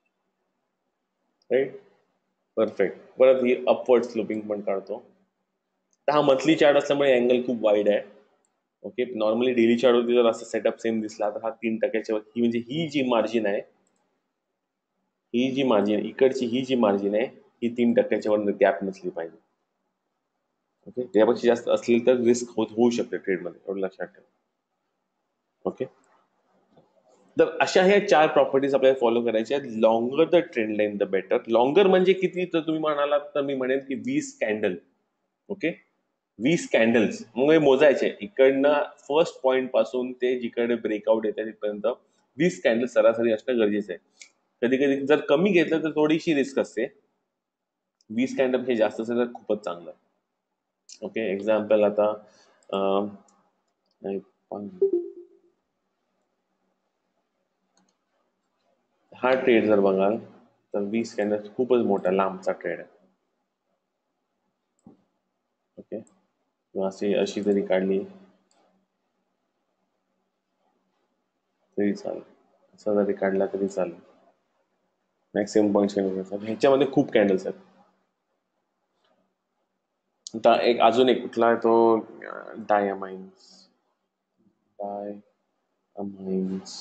राईट, परफेक्ट. परत ही अपवर्ड स्लोपिंग पण काढतो. तर हा मंथली चार्ट असल्यामुळे अँगल खूप वाईड आहे. ओके, नॉर्मली डेली चार्ट होती जर असं सेटअप सेम दिसला तर हा तीन टक्क्याच्या ही, म्हणजे ही जी मार्जिन आहे, ही जी मार्जिन इकडची ही जी मार्जिन आहे, ही तीन टक्क्याच्या वर गॅप नसली पाहिजे. ओके, त्यापेक्षा जास्त असली तर रिस्क होत होऊ शकते ट्रेडमध्ये, एवढं लक्षात ठेवा. ओके, तर अशा ह्या चार प्रॉपर्टीज आपल्याला फॉलो करायच्या आहेत. Longer the trend line the better. Longer म्हणजे किती, तर तुम्ही म्हणालात तर मी म्हणेन की वीस कॅन्डल. ओके, वीस कॅन्डल्स मग मोजायचे इकडनं फर्स्ट पॉइंट पासून ते जिकडे ब्रेकआउट येते तिथपर्यंत वीस कॅन्डल सरासरी असणं गरजेचं आहे. कधी कधी जर कमी घेतलं तर थोडीशी रिस्क असते. वीस कॅन्डल हे जास्त असेल तर खूपच चांगलं. ओके, एक्झाम्पल आता हा ट्रेड जर बघाल तर वीस कॅन्डल खूपच मोठा लांबचा ट्रेड आहे. ओके, किंवा अशी अशी जरी काढली तरी चालेल, असा जरी काढला तरी चालेल. मॅक्सिमम पॉईंट ह्याच्यामध्ये खूप कॅन्डल्स आहेत. आता एक अजून एक कुठला आहे तो, डायमाइन्स. डायमाइन्स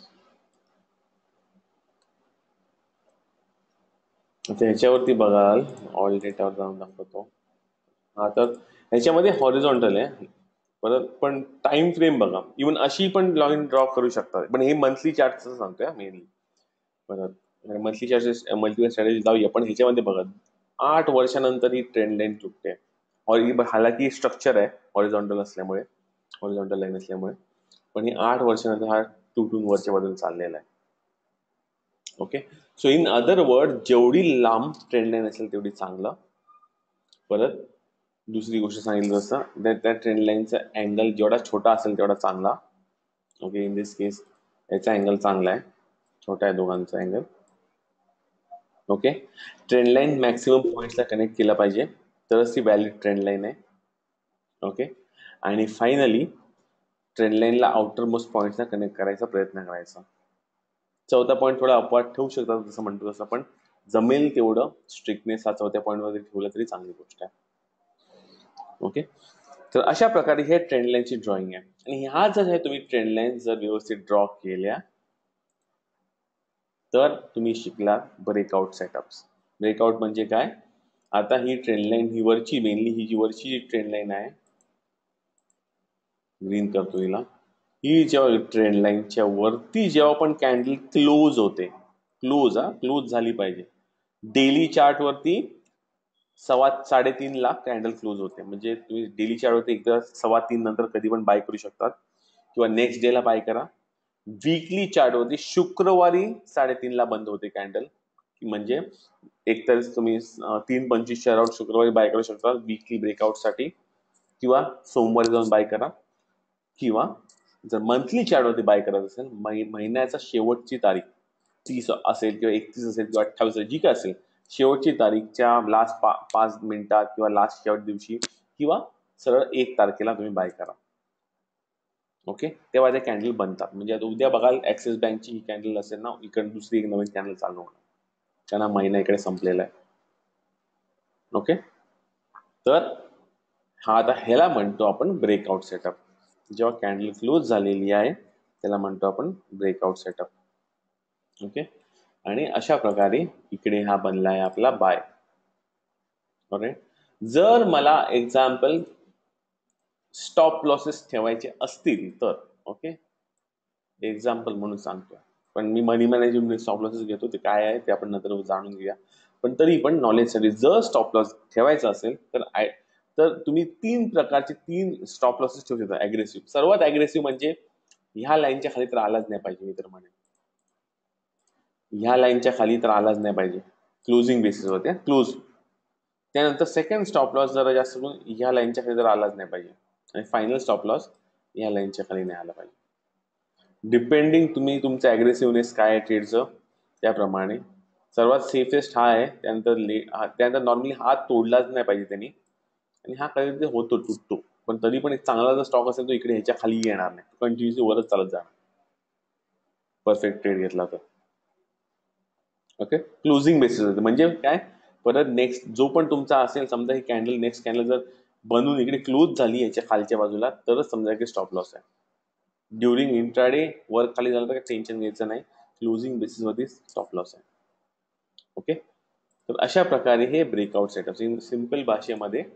आता ह्याच्यावरती बघाल, ऑल डेटावर जाऊन दाखवतो. हा तर ह्याच्यामध्ये हॉरिझॉन्टल आहे परत, पण टाइम फ्रेम बघा, इव्हन अशी पण लाईन ड्रॉ करू शकतात, पण हे मंथली चार्टचं सांगतोय मेनली. परत मंथली चार्जेस मल्टीपल स्ट्रॅटेजी जाऊया, पण ह्याच्यामध्ये बघा आठ वर्षानंतर ही ट्रेंड लाईन तुटते. और ही हालाकी स्ट्रक्चर आहे हॉरिझॉन्टल असल्यामुळे, हॉरिझॉन्टल लाईन असल्यामुळे, पण ही आठ वर्षानंतर हा तुटून वरच्या बाजूला चाललेला आहे. Okay, so in other word, जेवढी लांब ट्रेंड लाईन असेल तेवढी चांगलं. परत दुसरी गोष्ट सांगितलं जसं त्या ट्रेंड लाईनचा अँगल जेवढा छोटा असेल तेवढा चांगला. ओके, इन दिस केस याचा अँगल चांगला आहे, छोटा आहे दोघांचा angle. Okay, trend line maximum पॉईंट्सला कनेक्ट केला पाहिजे तरच ती व्हॅलिड ट्रेंड लाईन आहे. ओके, आणि फायनली ट्रेंड लाईनला आउटर मोस्ट पॉईंट्सला कनेक्ट करायचा प्रयत्न करायचा. चौथा पॉईंट थोडा अपवाद ठेवू शकतात जसं म्हणतो तसं, पण जमेल तेवढं स्ट्रिक्टनेस हा चौथ्या पॉईंटमध्ये ठेवला तरी चांगली गोष्ट आहे. ओके, तर अशा प्रकारे हे ट्रेंड लाईनची ड्रॉइंग आहे. आणि ह्या जर हे तुम्ही ट्रेंड लाईन जर व्यवस्थित ड्रॉ केल्या तर तुम्ही शिकला ब्रेकआउट सेटअप्स. ब्रेकआउट म्हणजे काय? आता ही ट्रेंड लाईन ही वरची, मेनली ही जी वरची जी ट्रेंड लाईन आहे, ग्रीन करतो हिला, ही जेव्हा ट्रेंड लाईनच्या वरती जेव्हा पण कॅन्डल क्लोज होते, क्लोज हा क्लोज झाली पाहिजे. डेली चार्ट वरती सव्वा साडेतीन ला कॅन्डल क्लोज होते, म्हणजे तुम्ही डेली चार्ट वरती एकदा सव्वा तीन नंतर कधी पण बाय करू शकतात किंवा नेक्स्ट डे ला बाय करा. वीकली चार्ट वरती शुक्रवारी साडेतीन ला बंद होते कॅन्डल, म्हणजे एकतर तुम्ही तीन पंचवीसच्या अराउंड शुक्रवारी बाय करू शकता वीकली ब्रेकआउट साठी, किंवा सोमवारी जाऊन बाय करा, किंवा जर मंथली चार्ट वरती बाय करायचं असेल महिन्याचा शेवटची तारीख तीस असेल किंवा एकतीस असेल किंवा अठ्ठावीस असेल, जी काय असेल शेवटची तारीखच्या लास्ट पा पाच मिनिटात किंवा लास्ट शेवट दिवशी किंवा सरळ एक तारखेला तुम्ही बाय करा. ओके, तेव्हा ते कॅन्डल बनतात. म्हणजे आता उद्या बघाल ऍक्सिस बँकची ही कॅन्डल असेल ना, इकडे दुसरी एक नवीन कॅन्डल चालू होणार, त्यांना महिना इकडे संपलेला आहे. ओके, तर हा आता ह्याला म्हणतो आपण ब्रेकआउट सेटअप. जेव्हा कॅन्डल क्लोज झालेली आहे त्याला म्हणतो आपण ब्रेकआउट सेटअप. ओके, आणि अशा प्रकारे इकडे हा बनला आहे आपला बाय. ओके, जर मला एक्झाम्पल स्टॉप लॉसेस ठेवायचे असतील तर, ओके एक्झाम्पल म्हणून सांगतो, पण मी मनी मॅनेजमेंट स्टॉप लॉसेस घेतो, ते काय आहे ते आपण नंतर जाणून घेऊया. पण तरी पण नॉलेजसाठी जर स्टॉप लॉस ठेवायचा असेल तर आय तर तुम्ही तीन प्रकारचे तीन स्टॉप लॉसेस ठेवू शकता अग्रेसिव्ह. सर्वात अग्रेसिव्ह म्हणजे ह्या लाईनच्या खाली तर आलाच नाही पाहिजे, मी तर म्हणेन ह्या लाईनच्या खाली तर आलाच नाही पाहिजे क्लोजिंग बेसिस होते क्लोज. त्यानंतर सेकंड स्टॉप लॉस जरा जास्त करून ह्या लाईनच्या खाली तर आलाच नाही पाहिजे, आणि फायनल स्टॉप लॉस ह्या लाईनच्या खाली नाही आला पाहिजे. डिपेंडिंग तुम्ही तुमचं अग्रेसिव्हनेस काय आहे ट्रेडचं त्याप्रमाणे. सर्वात सेफेस्ट हा आहे, त्यानंतर ले त्यानंतर नॉर्मली हात तोडलाच नाही पाहिजे त्यांनी, आणि हा कधी होतो तुटतो, पण तरी पण एक चांगला जर स्टॉक असेल तो इकडे ह्याच्या खाली येणार नाही, कंटिन्युअसली वरच चालत जाणार परफेक्ट ट्रेड घेतला तर. ओके, क्लोजिंग बेसिस होते म्हणजे काय, परत नेक्स्ट जो पण तुमचा असेल, समजा ही कॅन्डल नेक्स्ट कॅन्डल जर बनून इकडे क्लोज झाली याच्या खालच्या बाजूला तरच समजा की स्टॉप लॉस आहे. ड्युरिंग इंट्राडे वर खाली झालं तर टेन्शन घ्यायचं नाही, क्लोजिंग बेसिस वरती स्टॉप लॉस आहे. ओके, तर अशा प्रकारे हे ब्रेकआउट सेटअप सिंपल भाषेमध्ये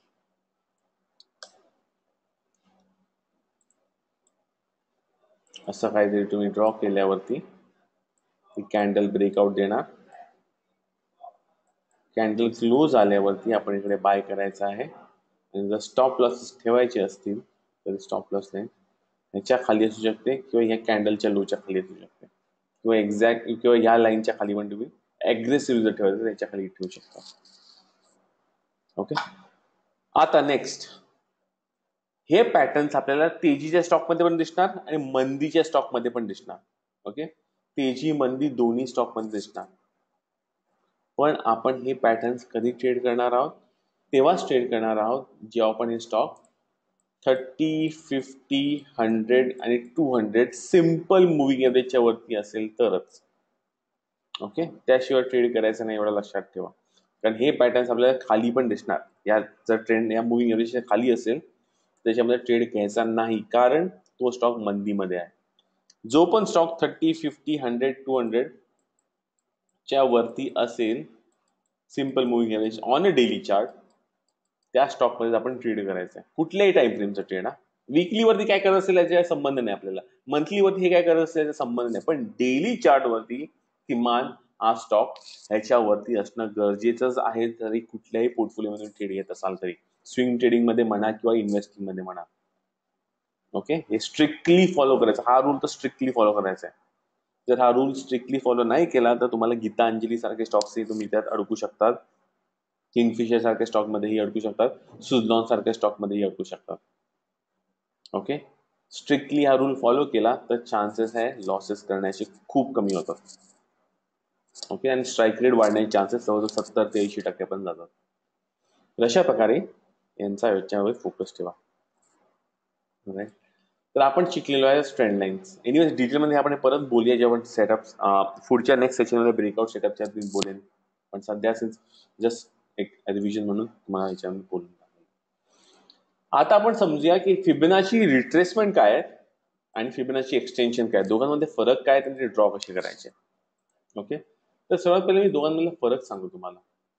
असं काहीतरी तुम्ही ड्रॉ केल्यावरती कॅन्डल ब्रेकआउट देणार. कॅन्डल क्लोज आल्यावरती आपण इकडे बाय करायचं आहे, आणि जर स्टॉप लॉसेस ठेवायचे असतील तर स्टॉप लॉस लाईन ह्याच्या खाली असू शकते किंवा ह्या कॅन्डलच्या लोच्या खाली असू शकते, किंवा एक्झॅक्ट किंवा ह्या लाईनच्या खाली पण तुम्ही अग्रेसिव्ह जर ठेवायचं तर याच्या खाली ठेवू शकता. ओके, आता नेक्स्ट हे पॅटर्न्स आपल्याला तेजीच्या स्टॉकमध्ये पण दिसणार आणि मंदीच्या स्टॉकमध्ये पण दिसणार. ओके, तेजी मंदी दोन्ही स्टॉकमध्ये दिसणार, पण आपण हे पॅटर्न्स कधी ट्रेड करणार आहोत, तेव्हाच ट्रेड करणार आहोत जेव्हा आपण हे स्टॉक थर्टी फिफ्टी हंड्रेड आणि टू हंड्रेड सिम्पल मुव्हिंग एव्हरेजच्या वरती असेल तरच. ओके, त्याशिवाय ट्रेड करायचं नाही, एवढं लक्षात ठेवा, कारण हे पॅटर्न्स आपल्याला खाली पण दिसणार. या जर ट्रेंड या मुव्हिंग एव्हरेजच्या खाली असेल त्याच्यामध्ये ट्रेड घ्यायचा नाही, कारण तो स्टॉक मंदीमध्ये आहे. जो पण stock thirty fifty hundred two hundred च्या वरती असेल simple moving average on a daily chart, त्या स्टॉकमध्ये आपण ट्रेड करायचं आहे. कुठल्याही टाइम फ्रेमचा ट्रेड, हा वीकली वरती काय करत असेल याचा संबंध नाही आपल्याला, मंथली वरती हे काय करत असेल याचा संबंध नाही, पण डेली चार्ट वरती किमान हा स्टॉक ह्याच्यावरती असणं गरजेचंच आहे, तरी कुठल्याही पोर्टफोलिओमध्ये ट्रेड घेत असाल तरी, स्विंग ट्रेडिंग मध्ये म्हणा किंवा इन्व्हेस्टिंग मध्ये म्हणा. ओके, हे स्ट्रिक्टली फॉलो करायचं, हा रूल तर स्ट्रिक्टली फॉलो करायचा आहे. जर हा रूल स्ट्रिक्टली फॉलो नाही केला तर तुम्हाला गीतांजली सारखे स्टॉक्स तुम्ही त्यात अडकू शकतात, किंगफिशर सारख्या स्टॉक मध्येही अडकू शकतात, सुझलॉन सारख्या स्टॉक मध्येही अडकू शकतात. ओके, स्ट्रिक्टली हा रूल फॉलो केला तर चान्सेस आहे लॉसेस करण्याचे खूप कमी होतात. ओके, आणि स्ट्राईक रेट वाढण्याचे चान्सेस जवळजवळ सत्तर ते ऐंशी टक्के पण जातात. अशा प्रकारे यांचा याच्यावर फोकस ठेवा. तर आपण शिकलेलो आहे ट्रेंड लाईन्स. एनिवेज डिटेलमध्ये आपण परत बोलूया जेव्हा सेटअप पुढच्या नेक्स्ट सेशनमध्ये ब्रेकआउट सेटअपच्या बोलेन, पण सध्या जस्ट एक रिव्हिजन म्हणून तुम्हाला याच्यावर बोलून. आता आपण समजूया की फिबोनाची रिट्रेसमेंट काय आहे आणि फिबोनाची एक्सटेन्शन काय, दोघांमध्ये फरक काय, त्यांचे ड्रॉ कसे करायचे. ओके, तर सर्वात पहिले मी दोघांमधला फरक सांगू तुम्हाला.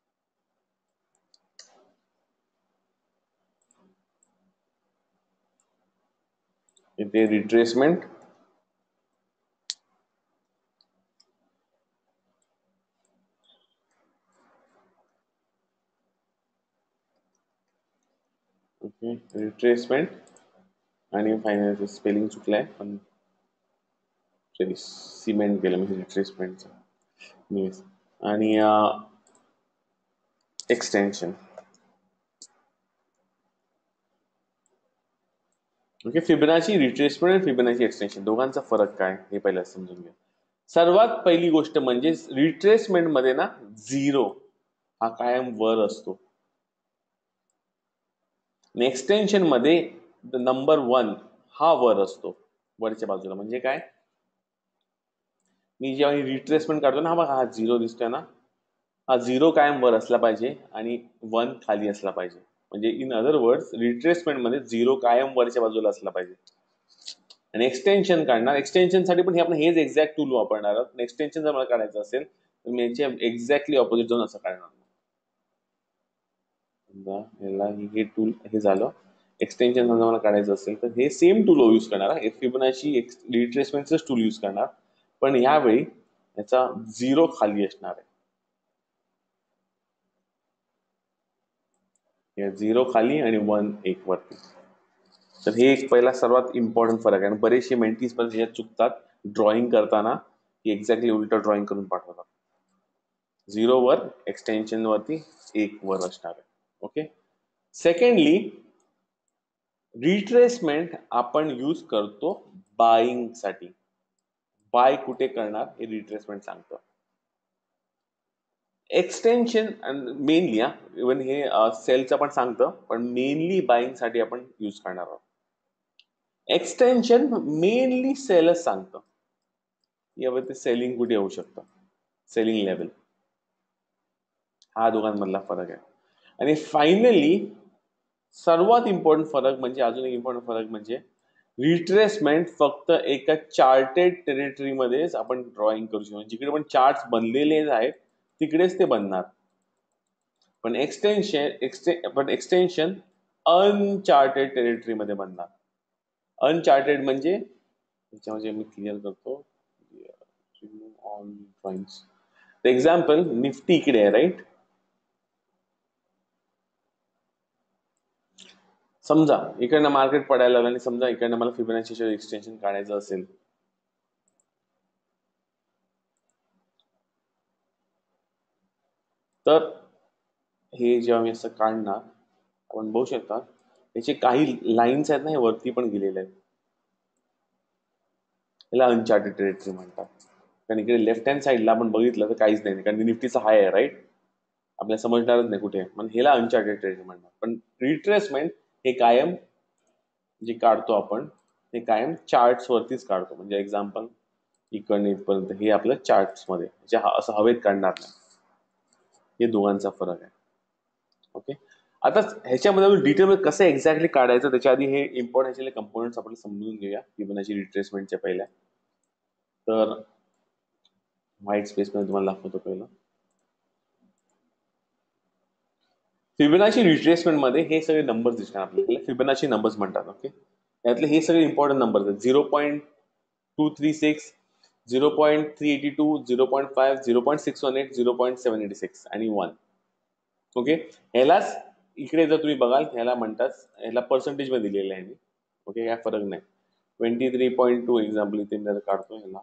इथे रिट्रेसमेंट ओके रिट्रेसमेंट आणि फायनल स्पेलिंग चुकलाय पण सिमेंट केलं म्हणजे रिट्रेसमेंटचं, आणि एक्सटेन्शन. ओके, फिबोनाची रिट्रेसमेंट आणि फिबोनाची एक्सटेन्शन दोघांचा फरक काय हे पहिला समजून घ्या. सर्वात पहिली गोष्ट म्हणजे रिट्रेसमेंट मध्ये ना झिरो हा कायम वर असतो, एक्सटेन्शन मध्ये नंबर वन हा वर असतो वरच्या बाजूला. म्हणजे काय, मी जेव्हा रिट्रेसमेंट काढतो ना, हा बघा हा झिरो दिसतोय ना, हा झिरो कायम वर असला पाहिजे आणि वन खाली असला पाहिजे. म्हणजे इन अदर वर्ड्स रिट्रेसमेंट मध्ये झिरो कायम वरच्या बाजूला असला पाहिजे. आणि एक्सटेन्शन काढणार, एक्सटेन्शन साठी पण हे आपण हेच एक्झॅक्ट टूल वापरणार आहोत. एक्सटेन्शन जर मला काढायचं असेल तर मी याच्या एक्झॅक्टली ऑपोजिट जाऊन असं काढणार. याला हे टूल हे झालं, एक्सटेन्शन समजा मला काढायचं असेल तर हे सेम टूल यूज करणार, फिबोनाची रिट्रेसमेंटच टूल यूज करणार, पण यावेळी याचा झिरो खाली असणार आहे. झिरो खाली आणि वन एक वरती. तर हे एक पहिला सर्वात इम्पॉर्टंट फरक आहे. आणि बरेचसे मेंटीज पण त्याच्यात चुकतात ड्रॉइंग करताना, की एक्झॅक्टली उलट ड्रॉइंग करून पाठवतात. झिरो वर, एक्सटेन्शन वरती एक वर असणार आहे. ओके, सेकंडली रिट्रेसमेंट आपण यूज करतो बाईंग साठी. बाय कुठे करणार हे रिट्रेसमेंट सांगतं. एक्सटेन्शन मेनली इव्हन हे सेलचं पण सांगतं, पण मेनली बाईंग साठी आपण यूज करणार आहोत. एक्सटेन्शन मेनली सेलच सांगतं, यावर ते सेलिंग कुठे होऊ शकतं, सेलिंग लेवल. हा दोघांमधला फरक आहे. आणि फायनली सर्वात इम्पॉर्टंट फरक म्हणजे, अजून एक इम्पॉर्टंट फरक म्हणजे रिट्रेसमेंट फक्त एका चार्टेड टेरिटरीमध्येच आपण ड्रॉइंग करू शकतो, जिकडे पण चार्ट बनलेले आहेत तिकडेच ते बनणार. पण एक्सटेन्शन एक्सटे पण एक्सटेन्शन अनचार्टेड टेरिटरीमध्ये बनणार. अनचार्टेड म्हणजे त्याच्यामध्ये मी क्लिअर करतो ऑन ड्रॉइंग्स. एक्झाम्पल, निफ्टी इकडे आहे राईट. समजा इकडनं मार्केट पडायला लागलं आणि समजा इकडनं मला फिबोनाची एक्सटेन्शन काढायचं असेल, तर हे जेव्हा मी असं काढणार, आपण बघू शकता याचे काही लाईन्स आहेत ना, हे वरती पण गेलेले आहेत. याला अनचार्टेड टेरिटरी म्हणतात. कारण इकडे लेफ्ट हँड साईडला आपण बघितलं तर काहीच नाही, कारण निफ्टीचा हाय आहे राईट, आपल्याला समजणारच नाही कुठे, म्हणजे ह्याला अनचार्टेड टेरिटरी म्हणतात. पण रिट्रेसमेंट हे कायम जे काढतो आपण ते कायम चार्ट्स वरतीच काढतो. म्हणजे एक्झाम्पल इकडनं इथपर्यंत हे आपलं चार्ट्स मध्ये जे असं हवेत काढणार नाही. हे दोघांचा फरक आहे. ओके, आता ह्याच्यामध्ये डिटेल कसं एक्झॅक्टली काढायचं त्याच्या आधी हे इम्पॉर्टंट कंपोनेंट्स आपण समजून घेऊया फिबोनाची रिट्रेसमेंटच्या पहिल्या. तर व्हाईट स्पेस मध्ये तुम्हाला दाखवतो पहिलं. फिबोनाची रिट्रेसमेंट मध्ये हे सगळे नंबर्स दिसणार आपल्याला, फिबोनाची नंबर्स म्हणतात. ओके, यातले हे सगळे इम्पॉर्टंट नंबर्स आहेत. Zero point two three six zero point three eighty two zero point five zero point six one eight zero point seven eighty six आणि वन. ओके, ह्यालाच इकडे जर तुम्ही बघाल ह्याला म्हणतात, ह्याला पर्सेंटेज मध्ये दिलेलं आहे. ओके, काय फरक नाही. Twenty three point two example इथे मी जर काढतो ह्याला,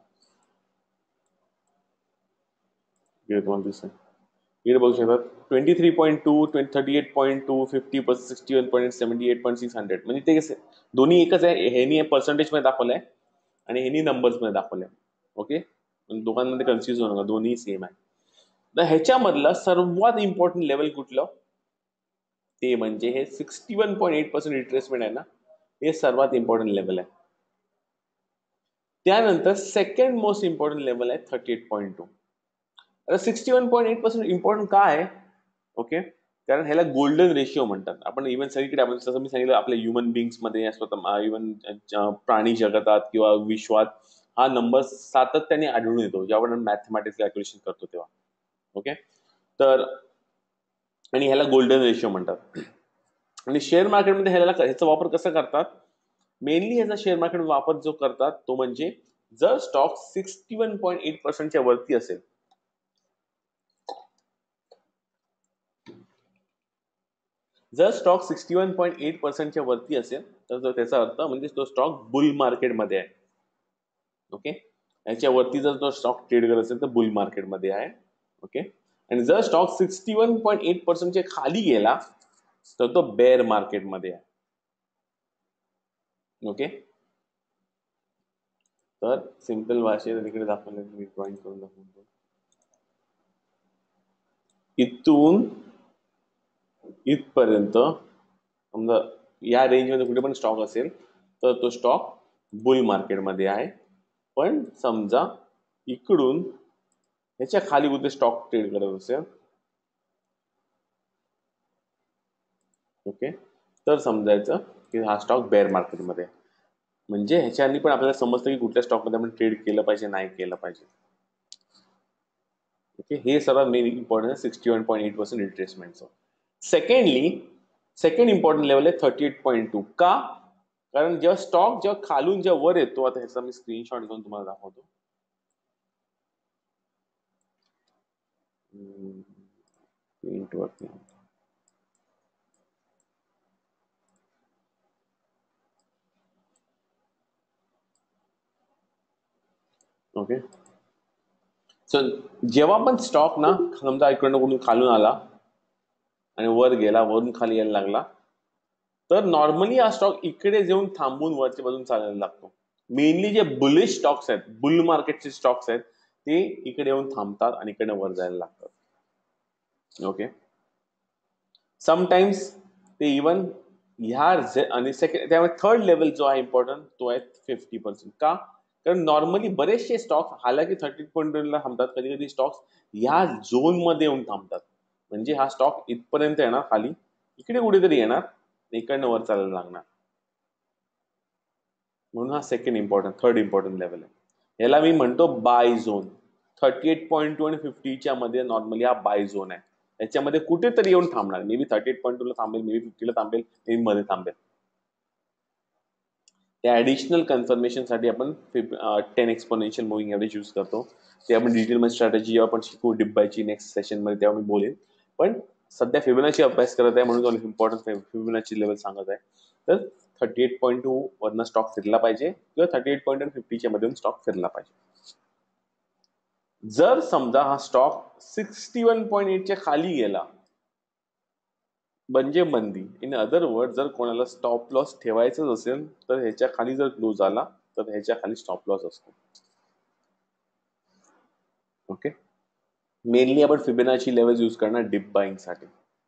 इकडे तुम्हाला दिसेल, इकडे बघू शकतात twenty three point two thirty eight point two fifty percent sixty one point seventy eight point six hundred म्हणजे ते कसं दोन्ही एकच आहे. ह्यानी पर्सेंटेज मध्ये दाखवलंय आणि ह्यानी नंबर्स मध्ये दाखवलंय. ओके, दोघांमध्ये कन्फ्युज होऊ नका, दोन्ही सेम आहे. तर ह्याच्यामधलं सर्वात इम्पॉर्टंट लेवल कुठलं, ते म्हणजे हे sixty one point eight percent retracement आहे ना, हे सर्वात इम्पॉर्टंट लेवल आहे. त्यानंतर सेकंड मोस्ट इम्पॉर्टंट लेवल आहे थर्टी एट पॉईंट टू. आता sixty one point eight percent important का आहे? ओके, कारण ह्याला गोल्डन रेशिओ म्हणतात. आपण इव्हन सगळीकडे आपण जसं मी सांगितलं आपल्या ह्युमन बिंग्स मध्ये स्वतः इव्हन प्राणी जगतात किंवा विश्वात हा नंबर सातत्याने आढळून येतो जेव्हा आपण मॅथमॅटिक्स कॅल्क्युलेशन करतो तेव्हा. ओके, तर आणि ह्याला गोल्डन रेशिओ म्हणतात. आणि शेअर मार्केटमध्ये ह्याला ह्याचा वापर कसा करतात, मेनली ह्याचा शेअर मार्केट वापर जो करतात तो म्हणजे जर stock sixty one point eight पर्सेंटच्या वरती असेल, जर stock sixty one point eight पर्सेंटच्या वरती असेल तर त्याचा अर्थ म्हणजे तो स्टॉक बुल मार्केटमध्ये आहे. ओके, याच्या वरती जर तो स्टॉक ट्रेड करत असेल तर बुल मार्केटमध्ये आहे. ओके, आणि जर stock sixty one point eight पर्सेंटच्या खाली गेला तर तो बेअर मार्केटमध्ये आहे. ओके, तर सिंपल भाषेत इकडे दाखवलं, मी ड्रॉइंग करून दाखवतो. इथून इथपर्यंत समजा या रेंजमध्ये कुठे पण स्टॉक असेल तर तो स्टॉक बुल मार्केटमध्ये आहे. पण समजा इकडून ह्याच्या खाली कुठे स्टॉक ट्रेड करत असेल, ओके, तर समजायचं की हा स्टॉक बेअर मार्केटमध्ये आहे. म्हणजे ह्याच्यानी पण आपल्याला समजतं की कुठल्या स्टॉकमध्ये आपण ट्रेड केलं पाहिजे नाही केलं पाहिजे. ओके, हे सर्वात मेन इम्पॉर्टंट आहे sixty one point eight percent रिट्रेसमेंटचं. सेकंडली सेकंड इम्पॉर्टंट लेवल आहे थर्टी एट पॉईंट टू. का? कारण जेव्हा स्टॉक जेव्हा खालून जेव्हा वर येतो, आता ह्याचा मी स्क्रीनशॉट घेऊन तुम्हाला दाखवतो. प्रिंट वरती ओके, सो जेव्हा पण स्टॉक ना समजा इकडनं कोणी खालून आला आणि वर गेला, वरून खाली यायला लागला, तर नॉर्मली हा स्टॉक इकडे येऊन थांबून वरच्या बाजून चालायला लागतो. मेनली जे बुलिश स्टॉक्स आहेत, बुल मार्केटचे स्टॉक्स आहेत, ते इकडे येऊन थांबतात आणि इकडे वर जायला लागतात. ओके, समटाइम्स ते इवन ह्या आणि सेकंड त्यामुळे थर्ड लेवल जो आहे इम्पॉर्टंट तो आहे फिफ्टी पर्सेंट. का? कारण नॉर्मली बरेचसे स्टॉक हालाकी थर्टी पॉईंटला थांबतात, कधी कधी स्टॉक्स ह्या झोन मध्ये येऊन थांबतात. म्हणजे हा स्टॉक इथपर्यंत येणार, खाली इकडे कुठेतरी येणार, इकडनं वर चालायला लागणार. म्हणून हा second important third important level आहे. याला मी म्हणतो buy zone. Thirty eight point two आणि फिफ्टीच्या मध्ये नॉर्मली हा बाय झोन आहे. याच्यामध्ये कुठेतरी येऊन थांबणार, maybe thirty eight point two ला थांबेल, मे बी फिफ्टीला थांबेल, मे बी मध्ये थांबेल. त्या ऍडिशनल कन्फर्मेशन साठी आपण ten exponential moving average use करतो. ते आपण डिटेलमध्ये स्ट्रॅटेजी जेव्हा आपण शिकू डिब्बाची नेक्स्ट सेशन मध्ये तेव्हा मी बोलेन. पण सध्या फिबोनाची अभ्यास करत आहे म्हणून इम्पॉर्टंट फिबोनाची लेवल सांगत आहे. तर थर्टी एट पॉईंट टू वरनं स्टॉक फिरला पाहिजे किंवा थर्टी एट पॉईंट फिफ्टीच्या मधून स्टॉक फिरला पाहिजे. जर समजा हा स्टॉक सिक्स्टी वन पॉईंट एटच्या खाली गेला म्हणजे मंदी. इन अदर वर्ड, जर कोणाला स्टॉप लॉस ठेवायचंच असेल तर ह्याच्या खाली जर क्लोज आला तर ह्याच्या खाली स्टॉप लॉस असतो. ओके, मेनली आपण फिबोनाची लेवल यूज करणार डिप बाईंग साठी.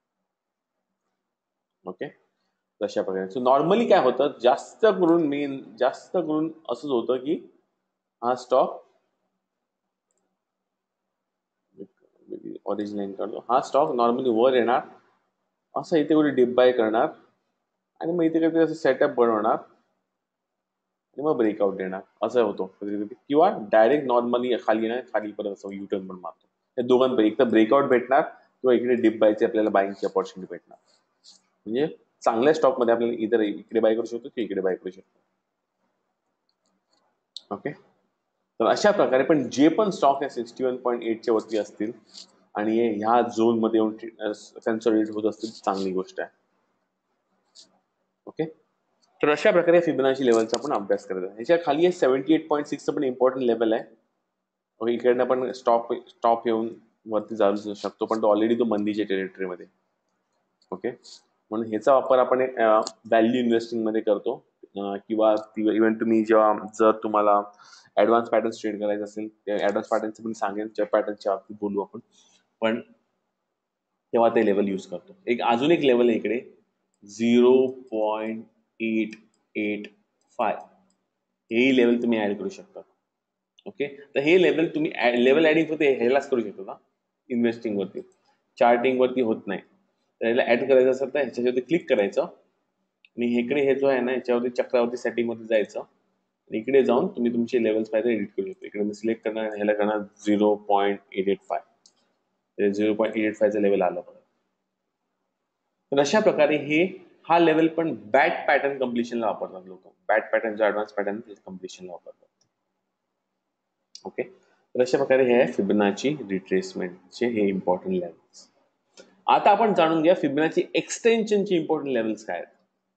ओके, तशा प्रकारे. सो नॉर्मली काय होतं, जास्त करून मेन जास्त करून असंच होतं की हा स्टॉक ओरिजिनल करतो, हा स्टॉक नॉर्मली वर येणार, असं इथे कुठे डिप बाय करणार आणि मग इथे काहीतरी असं सेटअप बनवणार आणि मग ब्रेकआउट देणार, असं होतो कधी कधी. किंवा डायरेक्ट नॉर्मली खाली येणार, खाली परत असं युटर्न पण मारतो. या दोघांपैकी एक तर ब्रेकआउट भेटणार किंवा इकडे डिप बायची आपल्याला बाईंगची अपॉर्च्युनिटी भेटणार. म्हणजे चांगल्या स्टॉक मध्ये आपल्याला इतर इकडे बाय करू शकतो की इकडे बाय करू शकतो. ओके, तर अशा प्रकारे पण जे पण स्टॉक आहे सिक्स्टी वन पॉईंट एटच्या वरती असतील आणि ह्या झोन मध्ये येऊन कन्सॉलिडेट होत असतील चांगली गोष्ट आहे. ओके, तर अशा प्रकारे फिबोनाची लेवलचा आपण अभ्यास करायचा. ह्याच्या खाली सेव्हन्टी एट पॉईंट सिक्स पण इम्पॉर्टंट लेवल आहे. ओके, इकडनं आपण स्टॉप स्टॉप येऊन वरती जाऊ शकतो, पण तो ऑलरेडी तो मंदीच्या टेरिटरीमध्ये. ओके, म्हणून ह्याचा वापर आपण एक व्हॅल्यू इन्व्हेस्टिंग मध्ये करतो, किंवा इव्हन तुम्ही जेव्हा जर तुम्हाला ऍडव्हान्स पॅटर्न ट्रेड करायचं असेल, ऍडव्हान्स पॅटर्नचं पण सांगेन, त्या पॅटर्नच्या बाबतीत बोलू आपण, पण तेव्हा ते लेवल यूज करतो. एक अजून एक लेवल आहे इकडे zero point eight eight five, हेही लेवल तुम्ही ऍड करू शकता. ओके, तर हे लेवल तुम्ही लेवल ऍडिंग फक्त ह्यालाच करू शकतो ना, इन्व्हेस्टिंग वरती, चार्टिंग वरती होत नाही. तर याला ऍड करायचं असेल तर ह्याच्यावरती क्लिक करायचं आणि इकडे हे जो आहे ना याच्यावरती चक्रावरती सेटिंग मध्ये जायचं आणि इकडे जाऊन तुम्ही तुमचे लेवल्स पाहिजे एडिट करू शकतो. इकडे मी सिलेक्ट करणार, ह्याला करणार zero point eight eight five, zero point eight eight फायचं लेवल आलं. तर अशा प्रकारे हे हा लेवल पण बॅट पॅटर्न कम्प्लिशनला वापरतात लोक. बॅट पॅटर्नचा ऍडव्हान्स पॅटर्न कम्प्लिशनला वापरतात. ओके, तर अशा प्रकारे हे आहे फिबोनाची रिट्रेसमेंटचे हे इम्पॉर्टंट लेवल्स. आता आपण जाणून घ्या फिबोनाची एक्सटेन्शनचे इम्पॉर्टंट लेवल्स काय आहेत.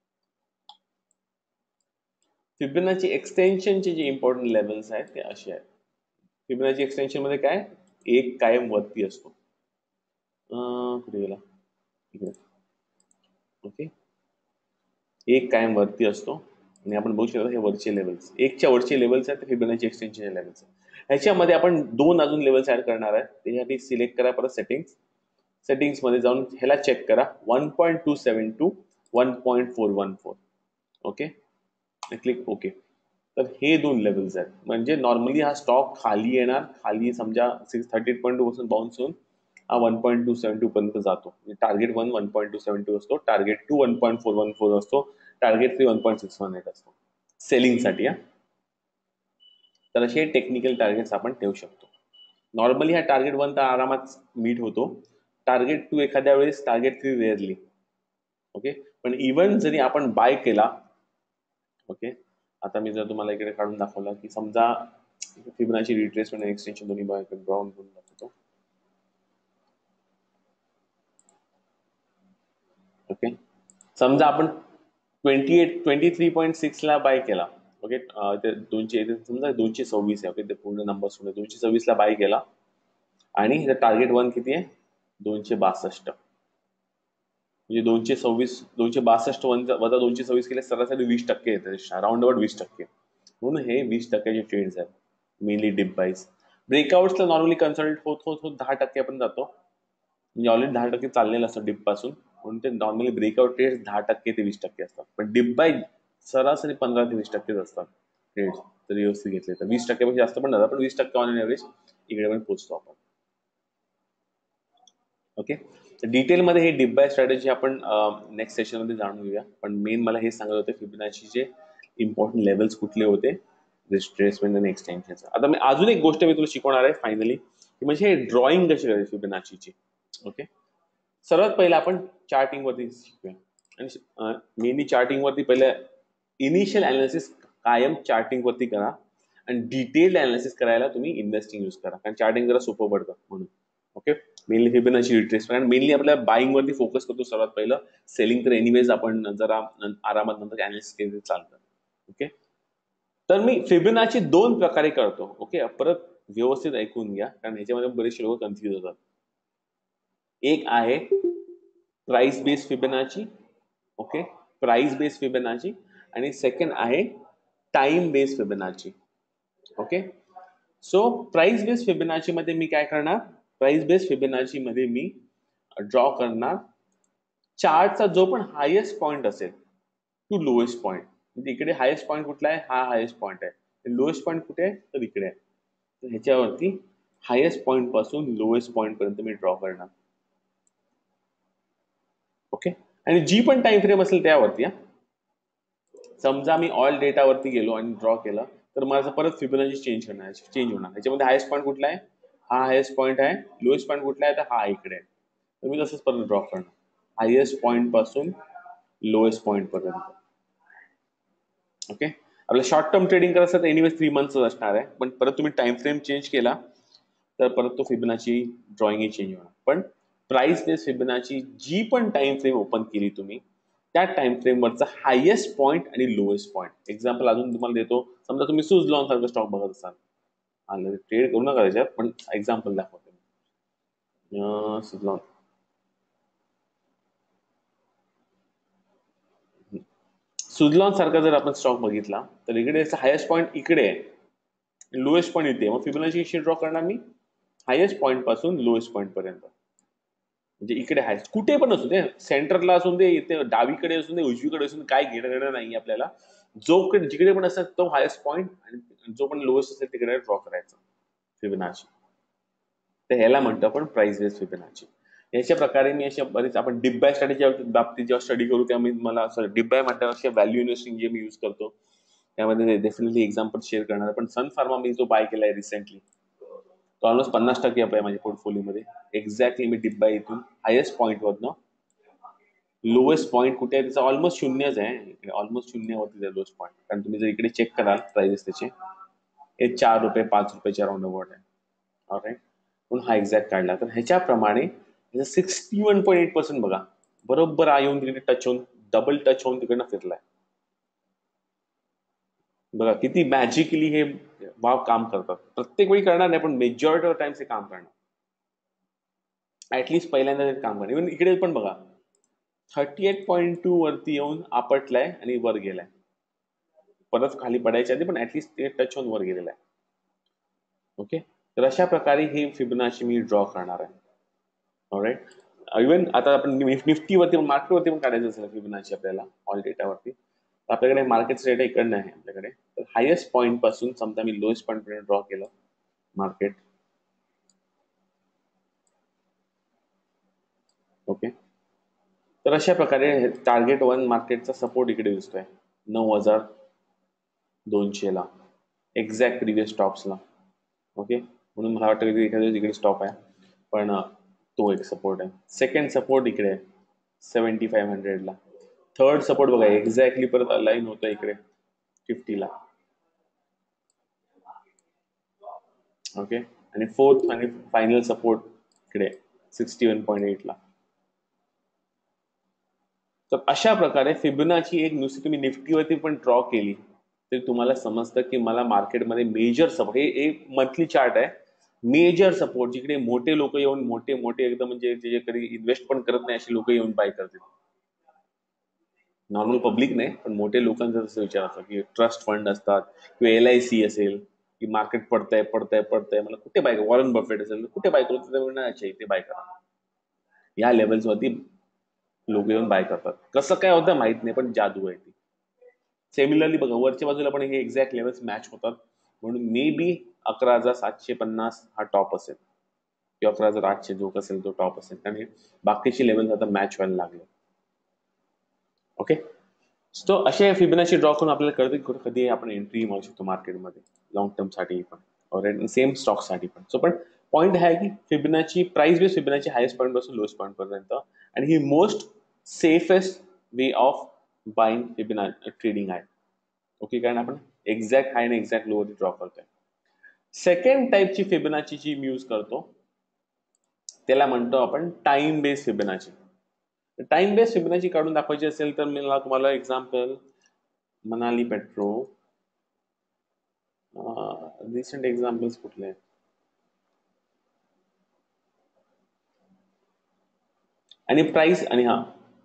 फिबोनाची एक्सटेन्शनचे जे इम्पॉर्टंट लेवल्स आहेत ते असे आहेत. फिबोनाची एक्सटेन्शन मध्ये काय, एक कायम वरती असतो. कुठे गेला, इकडे. ओके, एक कायम वरती असतो आणि आपण बघू शकतो हे वरचे लेवल्स, एकच्या वरचे लेवल्स आहेत फिबोनाची एक्सटेन्शनचे लेवल्स. ह्याच्यामध्ये आपण दोन अजून लेवल्स ऍड करणार आहे. त्याच्यासाठी सिलेक्ट करा परत सेटिंग्स, सेटिंग्स मध्ये जाऊन ह्याला चेक करा, one point two seven two one point four one four. Okay, click okay. तर हे दोन लेवल्स आहेत. म्हणजे नॉर्मली हा स्टॉक खाली येणार, खाली समजा six thirty eight point two पासून बाउन्स होऊन हा one point two seven two पर्यंत जातो. Target one one point two seven two असतो, target two one point four one four असतो, target three one point six one eight असतो सेलिंगसाठी. हा, तर असे टेक्निकल टार्गेट्स आपण ठेवू शकतो. नॉर्मली हा टार्गेट वन तर आरामात मीट होतो, टार्गेट टू एखाद्या वेळेस, टार्गेट थ्री रेअरली. ओके, पण इव्हन जरी आपण बाय केला, ओके, आता मी जर तुम्हाला इकडे काढून दाखवलं की समजा फिबोनाची रिट्रेसमेंट आणि एक्सटेन्शन दोन्ही बाय ड्रॉन करून दाखवतो. ओके, समजा आपण twenty eight twenty three point six ला बाय केला. ओके, ते दोनशे समजा दोनशे सव्वीस आहे. ओके, ते पूर्ण नंबर सोडून दोनशे सव्वीस ला बाय केला आणि टार्गेट वन किती आहे, दोनशे बासष्ट. म्हणजे दोनशे सव्वीस दोनशे बासष्ट वन वजा दोनशे सव्वीस केले, सरासरी वीस टक्के येते, राऊंड अबाउट वीस टक्के. म्हणून हे वीस टक्क्याचे ट्रेड्स आहेत मेनली डिप बाईज. ब्रेकआउट्सला नॉर्मली कन्सल्ट होत होत होत दहा टक्के आपण जातो, म्हणजे ऑलरेडी दहा टक्के चाललेलं असतं डिप पासून, म्हणून ते नॉर्मली ब्रेकआउट ट्रेड्स दहा टक्के ते वीस टक्के असतात. पण डिप बाय सरासरी पंधरा ते वीस टक्केच असतात ट्रेड्स जर व्यवस्थित घेतले तर. वीस टक्क्यापेक्षा जास्त पण जातात, पण वीस टक्के ऑन एव्हरेज इकडे पण पोहोचतो आपण. ओके, डिटेलमध्ये हे डिप बाय स्ट्रॅटेजी आपण नेक्स्ट सेशनमध्ये जाणून घेऊया. पण मेन मला हे सांगत होते फिबोनाचीचे इम्पॉर्टंट लेवल्स कुठले होते, रिट्रेसमेंट आणि एक्सटेन्शनचं. आता मी अजून एक गोष्ट मी तुला शिकवणार आहे फायनली, की म्हणजे ड्रॉइंग कशी करायची फिबोनाचीची. ओके, सर्वात पहिला आपण चार्टिंग वरती शिकूया. आणि मेनली चार्टिंग वरती पहिले इनिशियल अनालिसिस कायम चार्टिंग वरती करा आणि डिटेल्ड अनालिसिस करायला तुम्ही इन्व्हेस्टिंग यूज करा, कारण चार्टिंग जरा सोपं पडतं म्हणून. ओके, मेनली फिबोनाची रिट्रेसमेंट आणि मेनली आपल्या बाईंग वरती फोकस करतो सर्वात पहिलं. सेलिंग तर एनिवेज आपण जरा आरामात नंतर अनालिसिस केले चालतं. ओके, तर मी फिबोनाची दोन प्रकारे करतो. ओके, परत व्यवस्थित ऐकून घ्या, कारण ह्याच्यामध्ये बरेचसे लोक कन्फ्युज होतात. एक आहे price base Fibonacci. Okay, price base Fibonacci. आणि सेकंड आहे time base Fibonacci. Okay, so price base Fibonacci मध्ये मी काय करणार, प्राइस बेस फिबोनाची मध्ये मी ड्रॉ करणार चार्टचा जो पण हायेस्ट पॉइंट असेल टू लोएस्ट पॉइंट. म्हणजे इकडे हायेस्ट पॉइंट कुठला आहे, हा हायेस्ट पॉइंट आहे. लोएस्ट पॉइंट कुठे आहे, तर इकडे आहे. तर ह्याच्यावरती हायेस्ट पॉइंट पासून लोएस्ट पॉइंट पर्यंत मी ड्रॉ करणार. ओके, आणि जी पण टाइम फ्रेम असेल त्यावरती. समजा मी ऑल डेटावरती गेलो आणि ड्रॉ केलं, तर माझं परत फिबोनाची चेंज करणार चेंज होणार. ह्याच्यामध्ये हायेस्ट पॉईंट कुठला आहे, हा हायेस्ट पॉईंट आहे. लोएस्ट पॉईंट कुठला आहे, तर हा इकडे आहे. तर मी तसंच परत ड्रॉ करणार हायेस्ट पॉईंट पासून लोएस्ट पॉईंट पर्यंत. ओके, आपल्या शॉर्ट टर्म ट्रेडिंग करायचं तर एनिवेज थ्री मंथच असणार आहे, पण परत तुम्ही टाइम फ्रेम चेंज केला तर परत तो फिबोनाची ड्रॉइंग चेंज होणार. पण प्राइस बेस फिबोनाची जी पण टाइम फ्रेम ओपन केली तुम्ही त्या टाइम फ्रेम वरचा हायेस्ट पॉईंट आणि लोएस्ट पॉईंट, एक्झाम्पल अजून तुम्हाला देतो. समजा तुम्ही सुझलॉन सारखं स्टॉक बघत असाल, ट्रेड करू नका त्याच्यात, पण एक्झाम्पल दाखवतो. सुझलॉन सुझलॉन सारखा जर आपण स्टॉक बघितला तर इकडे हायेस्ट पॉईंट इकडे आहे, लोएस्ट पॉईंट इथे. मग फिबोनाची कशी ड्रॉ करणार मी? हायेस्ट पॉईंट पासून लोएस्ट पॉईंट पर्यंत, म्हणजे इकडे आहे कुठे पण असू दे, सेंटरला असून दे, इथे डावीकडे असून दे, उजवीकडे असून दे, काय घेणं घेणं नाही आपल्याला. जो जिकडे पण असेल तो हायेस्ट पॉईंट आणि जो पण लोएस्ट असेल तिकडे ड्रॉ करायचा फिबोनाची. तर ह्याला म्हणतो आपण प्राइस बेस फिबोनाची. याच्या प्रकारे मी अशा बरेच, आपण डिप बाय स्ट्रॅटेजी बाबतीत जेव्हा स्टडी करू तेव्हा मी मला असं डिप बाय म्हणण्यापेक्षा व्हॅल्यू इन्व्हेस्टिंग जे मी यूज करतो त्यामध्ये डेफिनेटली एक्झाम्पल शेअर करणार. पण सन फार्मा मी जो बाय केलाय रिसेंटली तो ऑलमोस्ट पन्नास टक्के आहे माझ्या पोर्टफोलिओमध्ये. एक्झॅक्टली मी डिप बाय इथून हायेस्ट पॉईंट वरनं लोएस्ट पॉईंट कुठे आहे त्याचा ऑलमोस्ट शून्यच आहे, ऑलमोस्ट शून्यावरती आहे लोएस्ट पॉईंट. कारण तुम्ही जर इकडे चेक कराल प्राइसेस त्याचे हे चार रुपये पाच रुपयाच्या राऊंड अबाउट आहे. ऑलराईट, म्हणून हा एक्झॅक्ट काढला. तर ह्याच्याप्रमाणे sixty one point eight percent बघा बरोबर आ येऊन तिकडे टच होऊन डबल टच होऊन तिकडनं फिरलाय. बघा किती मॅजिकली हे भाव काम करतात. प्रत्येक वेळी करणार नाही पण मेजॉरिटी ऑफ टाइम्स हे काम करणार, ऍटलिस्ट पहिल्यांदा ते काम करणार. इव्हन इकडे पण बघा थर्टी एट पॉईंट टू वरती येऊन आपटलाय आणि वर गेलाय, परत खाली पडायच्या आधी पण ऍटलिस्ट ते टच होऊन वर गेलेला आहे. ओके, तर अशा प्रकारे ही फिबोनाची मी ड्रॉ करणार आहे. ऑलराईट, इव्हन आता आपण निफ्टीवरती मार्केटवरती पण काढायचं असेल फिबोनाची आपल्याला ऑल डेटावरती, आपल्याकडे मार्केट रेट इकडनं आहे आपल्याकडे. तर हायेस्ट पॉईंट पासून समजा मी लोएस्ट पॉईंट पर्यंत ड्रॉ केलं मार्केट. ओके, तर अशा प्रकारे टार्गेट वन मार्केटचा सपोर्ट इकडे दिसतोय नऊ हजार दोनशे ला, एक्झॅक्ट प्रिव्हियस स्टॉप्सला. ओके, म्हणून मला वाटतं की एखाद्या इकडे स्टॉप आहे, पण तो एक सपोर्ट आहे. सेकंड सपोर्ट इकडे आहे सेव्हन्टी फाईव्ह हंड्रेडला. थर्ड सपोर्ट बघा एक्झॅक्टली परत अलाइन होतं इकडे फिफ्टीला. ओके, आणि फोर्थ आणि फायनल सपोर्ट इकडे सिक्स्टी वन पॉईंट एटला. तर अशा प्रकारे फिबोनाची एक नुसती तुम्ही निफ्टीवरती पण ड्रॉ केली तरी तुम्हाला समजतं की मला मार्केटमध्ये मेजर सपोर्ट, हे एक मंथली चार्ट आहे, मेजर सपोर्ट जिकडे मोठे लोक येऊन मोठे मोठे एकदम म्हणजे जे कधी इन्व्हेस्ट पण करत नाही असे लोक येऊन बाय करतील. नॉर्मल पब्लिक नाही पण मोठे लोकांचा जसं विचार असतो की ट्रस्ट फंड असतात किंवा एल आय सी असेल की मार्केट पडतंय पडतंय पडतंय मला कुठे बाय, वॉरन बफेट असेल कुठे बाय करू, अच्छा इथे बाय करा. या लेवल्स वरती लोक येऊन बाय करतात. कसं काय होतं माहित नाही पण जादू आहे ती. सिमिलरली बघा वरच्या बाजूला पण हे एक्झॅक्ट लेवल्स मॅच होतात, म्हणून मे बी अकरा हजार सातशे पन्नास हा टॉप असेल किंवा अकरा हजार आठशे जो असेल तो टॉप असेल, कारण बाकीचे लेवल्स आता मॅच व्हायला लागले. ओके, सो असे फिबोनाची ड्रॉ करून आपल्याला कळतं की कधी आपण एंट्री मारू शकतो मार्केटमध्ये लॉंग टर्म साठी पण और सेम स्टॉक साठी पण. सो पण पॉईंट आहे की Fibonacci price base Fibonacci highest point पासून लोएस्ट पॉईंट पर्यंत, आणि ही most safest way of buying Fibonacci trading आहे. ओके, कारण आपण एक्झॅक्ट हाय आणि एक्झॅक्ट लो ड्रॉ करतोय. सेकंड टाईपची फिबोनाची जी मी यूज करतो त्याला म्हणतो आपण time base Fibonacci. Time base Fibonacci काढून दाखवायची असेल तर मला तुम्हाला example Manali Petro, recent examples कुठले आहेत, आणि प्राइस, आणि हा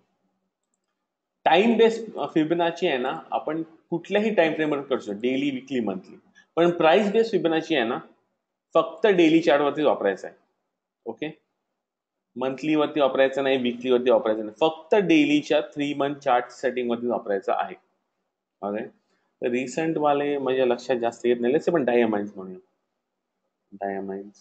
टाइम बेस फिबोनाची आहे ना आपण कुठल्याही टाइम फ्रेमवर करू शकतो, डेली विकली मंथली. पण प्राइस बेस फिबोनाची आहे ना फक्त डेली चार्ट वरती वापरायचा आहे. ओके, मंथली वरती वापरायचं नाही, विकली वरती वापरायचं नाही, फक्त डेलीच्या थ्री मंथ चार्ट सेटिंग वरती वापरायचं आहे. ओके, तर रिसेंट वाले माझ्या लक्षात जास्त येत नाही, पण डायमाइन्स म्हणूया. डायमाइन्स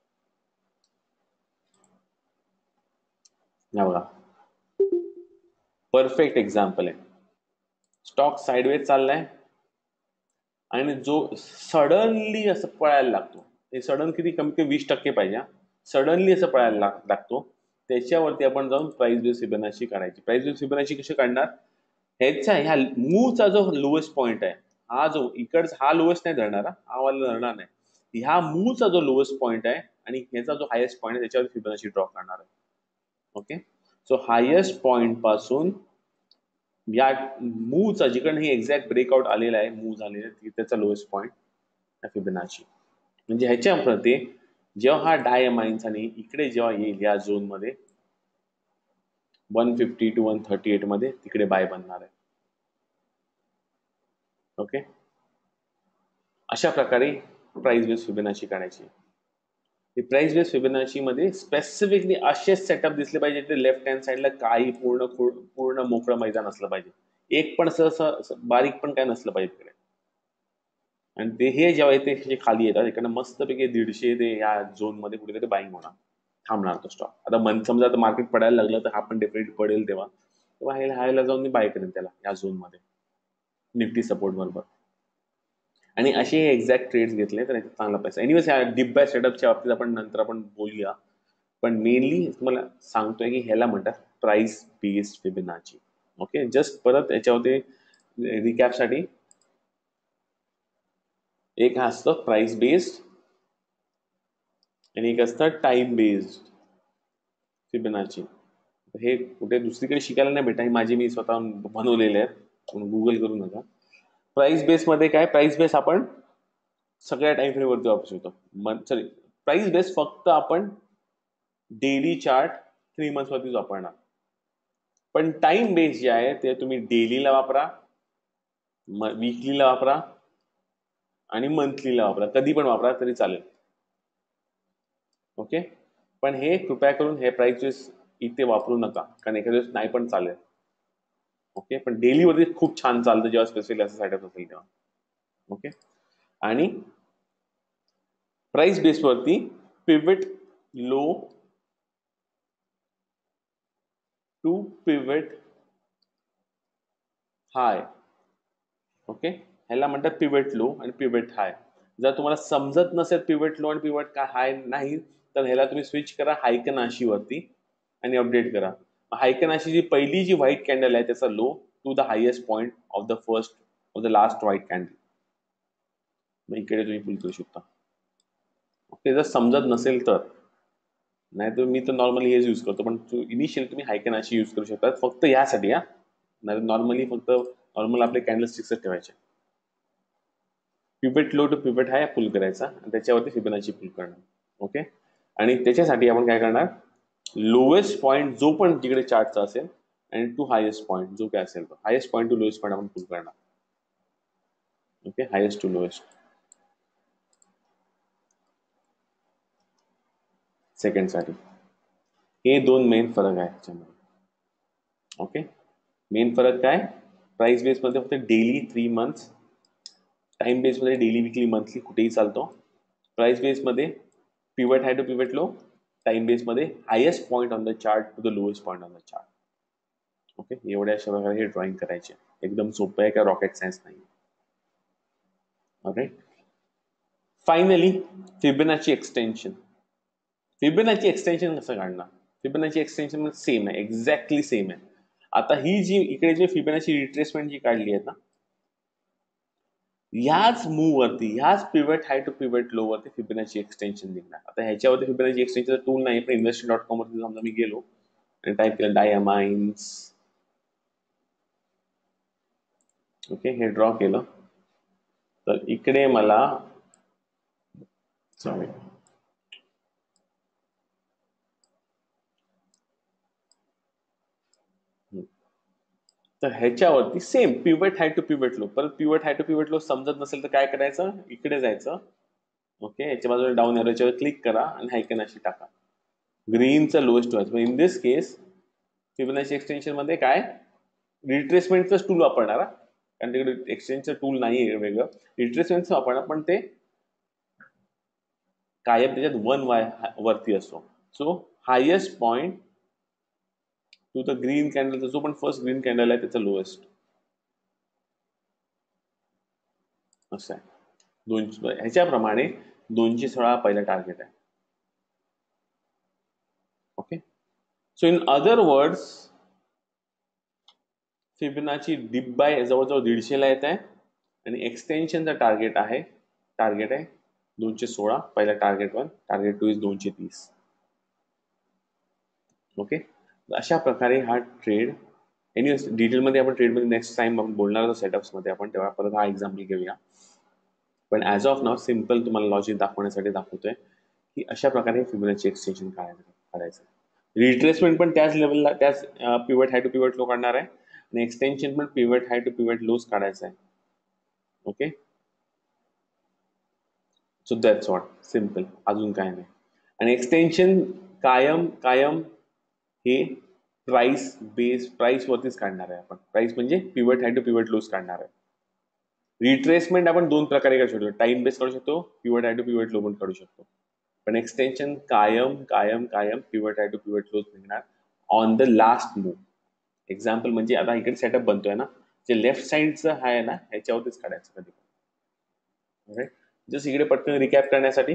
बघा परफेक्ट एक्झाम्पल आहे. स्टॉक साइडवेज चाललाय आणि जो सडनली असं पळायला लागतो, हे सडन किती कमी कमी वीस टक्के पाहिजे, सडनली असं पळायला लागतो, त्याच्यावरती आपण जाऊन प्राइस बेस फिबोनाची काढायची. प्राइस बेस फिबोनाची कशी काढणार, ह्याचा ह्या मूवचा जो लोएस्ट पॉइंट आहे हा जो इकडचा हा लोएस्ट नाही धरणार, हा वाला धरणार नाही, ह्या मूवचा जो लोएस्ट पॉईंट आहे आणि ह्याचा जो हायेस्ट पॉईंट आहे त्याच्यावर फिबोनाची ड्रॉ करणार आहे. ओके, सो हायेस्ट पॉईंट पासून या मूवचा जिकडे हे एक्झॅक्ट ब्रेकआउट आलेला आहे, मूव झालेला आहे त्याचा लोएस्ट पॉईंट फिबोनाची. म्हणजे ह्याच्याप्रती जेव्हा हा डायमाइन्स आणि इकडे जेव्हा येईल या झोन मध्ये one fifty two one thirty eight मध्ये तिकडे बाय बनणार आहे. ओके, अशा प्रकारे प्राइस बेस फिबोनाची काढायची. प्राइस बेस फिबोनाची मध्ये स्पेसिफिकली असेच सेटअप दिसले पाहिजे ते लेफ्ट हँड साइडला काही पूर्ण पूर्ण मोकळं मैदान असलं पाहिजे, एक पण सहसा बारीक पण काय नसलं पाहिजे तिकडे. आणि ते हे जेव्हा येते खाली येतात इकडनं मस्तपैकी दीडशे ते या झोन मध्ये कुठेतरी बाईंग होणार, थांबणार तो स्टॉक. आता मन समजा आता मार्केट पडायला लागलं तर हा पण डेफिनेटली पडेल, तेव्हा तेव्हा हे हायला जाऊन मी बाय करेन त्याला या झोन मध्ये निफ्टी सपोर्ट बरोबर. आणि असे हे एक्झॅक्ट ट्रेड्स घेतले तर चांगला पैसा. एनिवेज ह्या डीप बाय सेटअपच्या बाबतीत आपण नंतर आपण बोलूया, पण मेनली तुम्हाला सांगतोय की ह्याला म्हणतात price based Fibonacci. Okay, just परत याच्यावरती रिकॅपसाठी एक हा असतं प्राइस बेस्ड आणि एक असतं टाइम बेस्ड फिबोनाची. हे कुठे दुसरीकडे शिकायला नाही भेटा, ही माझी मी स्वतः बनवलेले आहेत, गुगल करू नका. प्राइस बेस मध्ये काय, प्राइस बेस आपण सगळ्या टाइम फ्रेम वरती वापरू शकतो. सॉरी, प्राइस बेस फक्त आपण डेली चार्ट थ्री मंथ्स वरतीच वापरणार, पण टाइम बेस जे आहे ते तुम्ही डेलीला वापरा, वीकलीला वापरा आणि मंथलीला वापरा, कधी पण वापरा तरी चालेल. ओके, पण हे कृपया करून हे प्राइस बेस इथे वापरू नका, कारण एखाद्या दिवस नाही पण चालेल. ओके, पण डेली वरती खूप छान चालतं जेव्हा स्पेसिफिक असं सेटअप असेल तेव्हा. ओके, आणि प्राइस बेस वरती pivot low to pivot high. Okay, ह्याला म्हणतात पिवट लो आणि पिवट हाय. जर तुम्हाला समजत नसेल पिवट लो आणि पिवट का हाय नाही, तर ह्याला तुम्ही स्विच करा हायकनाशी वरती आणि अपडेट करा. हायकनाशी जी पहिली जी व्हाईट कॅन्डल आहे त्याचा low to the highest point of the first of the last white candle, मग इकडे तुम्ही पुल करू शकता. ओके, जर समजत नसेल तर, नाही तर मी तर नॉर्मली हेच यूज करतो, पण इनिशियल तुम्ही हायकनाशी यूज करू शकता फक्त यासाठी. हा, नाही नॉर्मली फक्त नॉर्मल आपले कॅन्डल स्टिक्स ठेवायचे. Pivot low to pivot high pull करायचा आणि त्याच्यावरती फिबोनाची पुल करणार. ओके, आणि त्याच्यासाठी आपण काय करणार, लोएस्ट पॉइंट जो पण जिकडे चार्टचा असेल आणि टू हायेस्ट पॉइंट जो काय असेल तो highest point to lowest point आपण पुल करणार. Okay, highest to lowest second साठी. हे दोन मेन फरक आहे त्याच्यामध्ये. ओके, मेन फरक काय, प्राइस बेस मध्ये फक्त daily three months, time base मध्ये डेली विकली मंथली कुठेही चालतो. प्राइस बेस मध्ये pivot high to pivot low, time base मध्ये highest point on the chart to the lowest point on the chart. Okay, एवढ्या अशा प्रकारे हे ड्रॉइंग करायचे, एकदम सोपं आहे, का रॉकेट सायन्स नाही. Okay, finally Fibonacci extension. Fibonacci extension कसं काढणार, फिबोनाची एक्सटेन्शन सेम आहे, एक्झॅक्टली सेम आहे. आता ही जी इकडे जी फिबोनाची रिट्रेसमेंट जी काढली आहे ना, ह्याच मूव वरती ह्याच pivot high to pivot low वरती फिबोनाची एक्सटेन्शन निघणार. आता ह्याच्यावरती फिबोनाची एक्सटेन्शन टूल नाही, पण इन्व्हेस्टर डॉट कॉम वरती समजा मी गेलो आणि टाईप केलं डायमाइन्स. ओके, हे ड्रॉ केलं तर इकडे मला सॉरी तर ह्याच्यावरती same pivot high to pivot low, परत pivot high to pivot low समजत नसेल तर काय करायचं, इकडे जायचं. ओके, याच्या बाजूला डाऊन एरोच्यावर क्लिक करा आणि हायकनाशी टाका, ग्रीनचं लोएस्ट व्हायचं. In this case Fibonacci extension मध्ये काय रिट्रेसमेंटचं टूल वापरणार, कारण तिकडे एक्सचेंजचं टूल नाही वेगळं, रिट्रेसमेंटचं वापरणार, पण ते कायम त्याच्यात वन वाय वरती असतो. So highest point to the green candle, जो पण फर्स्ट ग्रीन कॅन्डल आहे त्याचा लोएस्ट असं आहे. दोनशे ह्याच्याप्रमाणे दोनशे सोळा पहिला टार्गेट आहे. Okay, so in other words Fibonacci dip buy जवळजवळ दीडशे ला येत आहे आणि एक्सटेन्शनचा टार्गेट आहे टार्गेट आहे दोनशे सोळा, पहिला target one, target two is दोनशे तीस. ओके, अशा प्रकारे हा ट्रेड एनी डिटेलमध्ये आपण ट्रेडमध्ये नेक्स्ट टाइम आपण बोलणार आहोत सेटअप्समध्ये आपण, तेव्हा परत हा एक्झाम्पल घेऊया. पण ॲज ऑफ नाव सिम्पल तुम्हाला लॉजिक दाखवण्यासाठी दाखवतोय की अशा प्रकारे फिबोनाची एक्सटेन्शन काढायचं काढायचं रिट्रेसमेंट पण त्याच लेवलला त्याच pivot high to pivot low काढणार आहे आणि एक्सटेन्शन पण pivot high to pivot lows काढायचं आहे. Okay, so that's what, simple, अजून काय नाही. आणि एक्सटेन्शन कायम कायम हे प्राइस बेस प्राइस वरतीच काढणार आहे आपण. प्राइस म्हणजे pivot high to pivot lows काढणार आहे. रिट्रेसमेंट आपण दोन प्रकारे काढू शकतो, टाइम बेस काढू शकतो, pivot high to pivot low पण काढू शकतो. पण एक्सटेन्शन कायम कायम कायम pivot high to pivot lows निघणार on the last move. Example म्हणजे आता इकडे सेटअप बनतोय ना, जे लेफ्ट साइडचं आहे ना ह्याच्यावरतीच काढायचं कधी. ओके, जस्ट इकडे पटकन रिकॅप करण्यासाठी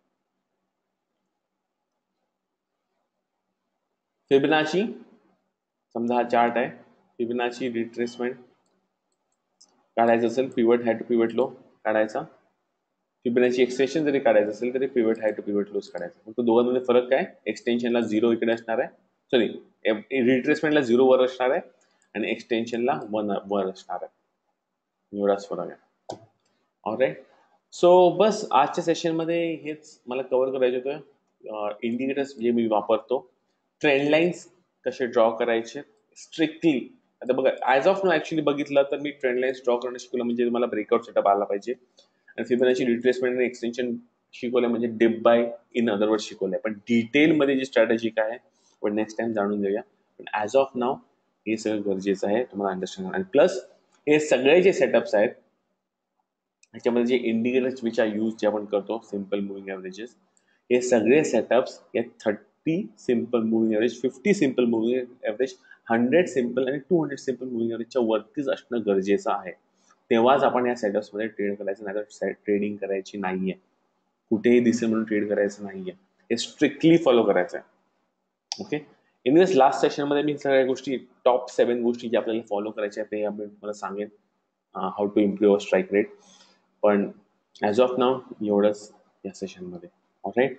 फिबोनाची, समजा हा चार्ट आहे, फिबोनाची रिट्रेसमेंट काढायचं असेल pivot high to pivot low काढायचा, फिबोनाची एक्सटेन्शन जरी काढायचं असेल तरी pivot high to pivot lows काढायचा. फक्त दोघांमध्ये फरक काय, एक्सटेन्शनला झिरो इकडे असणार आहे, सॉरी रिट्रेसमेंटला झिरो वर असणार आहे आणि एक्सटेन्शनला वन वर असणार आहे, एवढाच फरक आहे. ऑलराईट, सो बस आजच्या सेशनमध्ये हेच मला कव्हर करायचे होतं. इंडिकेटर्स जे मी वापरतो, ट्रेंड लाईन्स कसे ड्रॉ करायचे स्ट्रिक्टली. आता बघा ॲज ऑफ नो ऍक्च्युली बघितलं तर मी ट्रेंड लाईन्स ड्रॉ करणं शिकवलं म्हणजे मला ब्रेकआउट सेटअप आला पाहिजे, आणि फिबोनाची रिट्रेसमेंट आणि एक्सटेन्शन शिकवलं म्हणजे dip buy in other word शिकवलंय. पण डिटेलमध्ये जी स्ट्रॅटेजी काय आहे पण नेक्स्ट टाइम जाणून घेऊया. पण ॲज ऑफ नाव हे सगळं गरजेचं आहे तुम्हाला अंडरस्टँड. आणि प्लस हे सगळे जे सेटअप्स आहेत ह्याच्यामध्ये जे इंडिकेटर्स विच आर यूज जे आपण करतो, सिम्पल मुव्हिंग ॲव्हरेजेस, हे सगळे सेटअप्स या thirty simple moving average, fifty simple moving average, hundred simple आणि टू हंड्रेड सिम्पल मुव्हिंग ॲव्हरेजच्या वरतीच असणं गरजेचं आहे. तेव्हाच आपण या सेटअप्समध्ये ट्रेड करायचं, नाही तर ट्रेडिंग करायची नाहीये. कुठेही दिसेल म्हणून ट्रेड करायचं नाहीये, हे स्ट्रिक्टली फॉलो करायचं आहे. ओके, इनवेज लास्ट सेशनमध्ये मी सगळ्या गोष्टी, टॉप सेव्हन गोष्टी जे आपल्याला फॉलो करायच्या आहेत ते मी मला सांगेन, how to improve strike rate. पण ॲज ऑफ नाव एवढंच या सेशनमध्ये. ऑलराईट,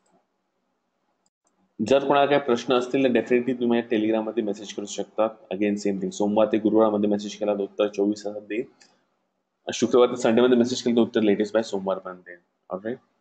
जर कोणाला काही प्रश्न असतील तर डेफिनेटली तुम्ही टेलिग्राममध्ये मेसेज करू शकता. अगेन सेम थिंग, सोमवार ते गुरुवारमध्ये मेसेज केला तर उत्तर चोवीस तासात देईल, शुक्रवार ते संडेमध्ये मेसेज केलं तर उत्तर लेटेस्ट बाय सोमवारपर्यंत देईल. ऑलराईट.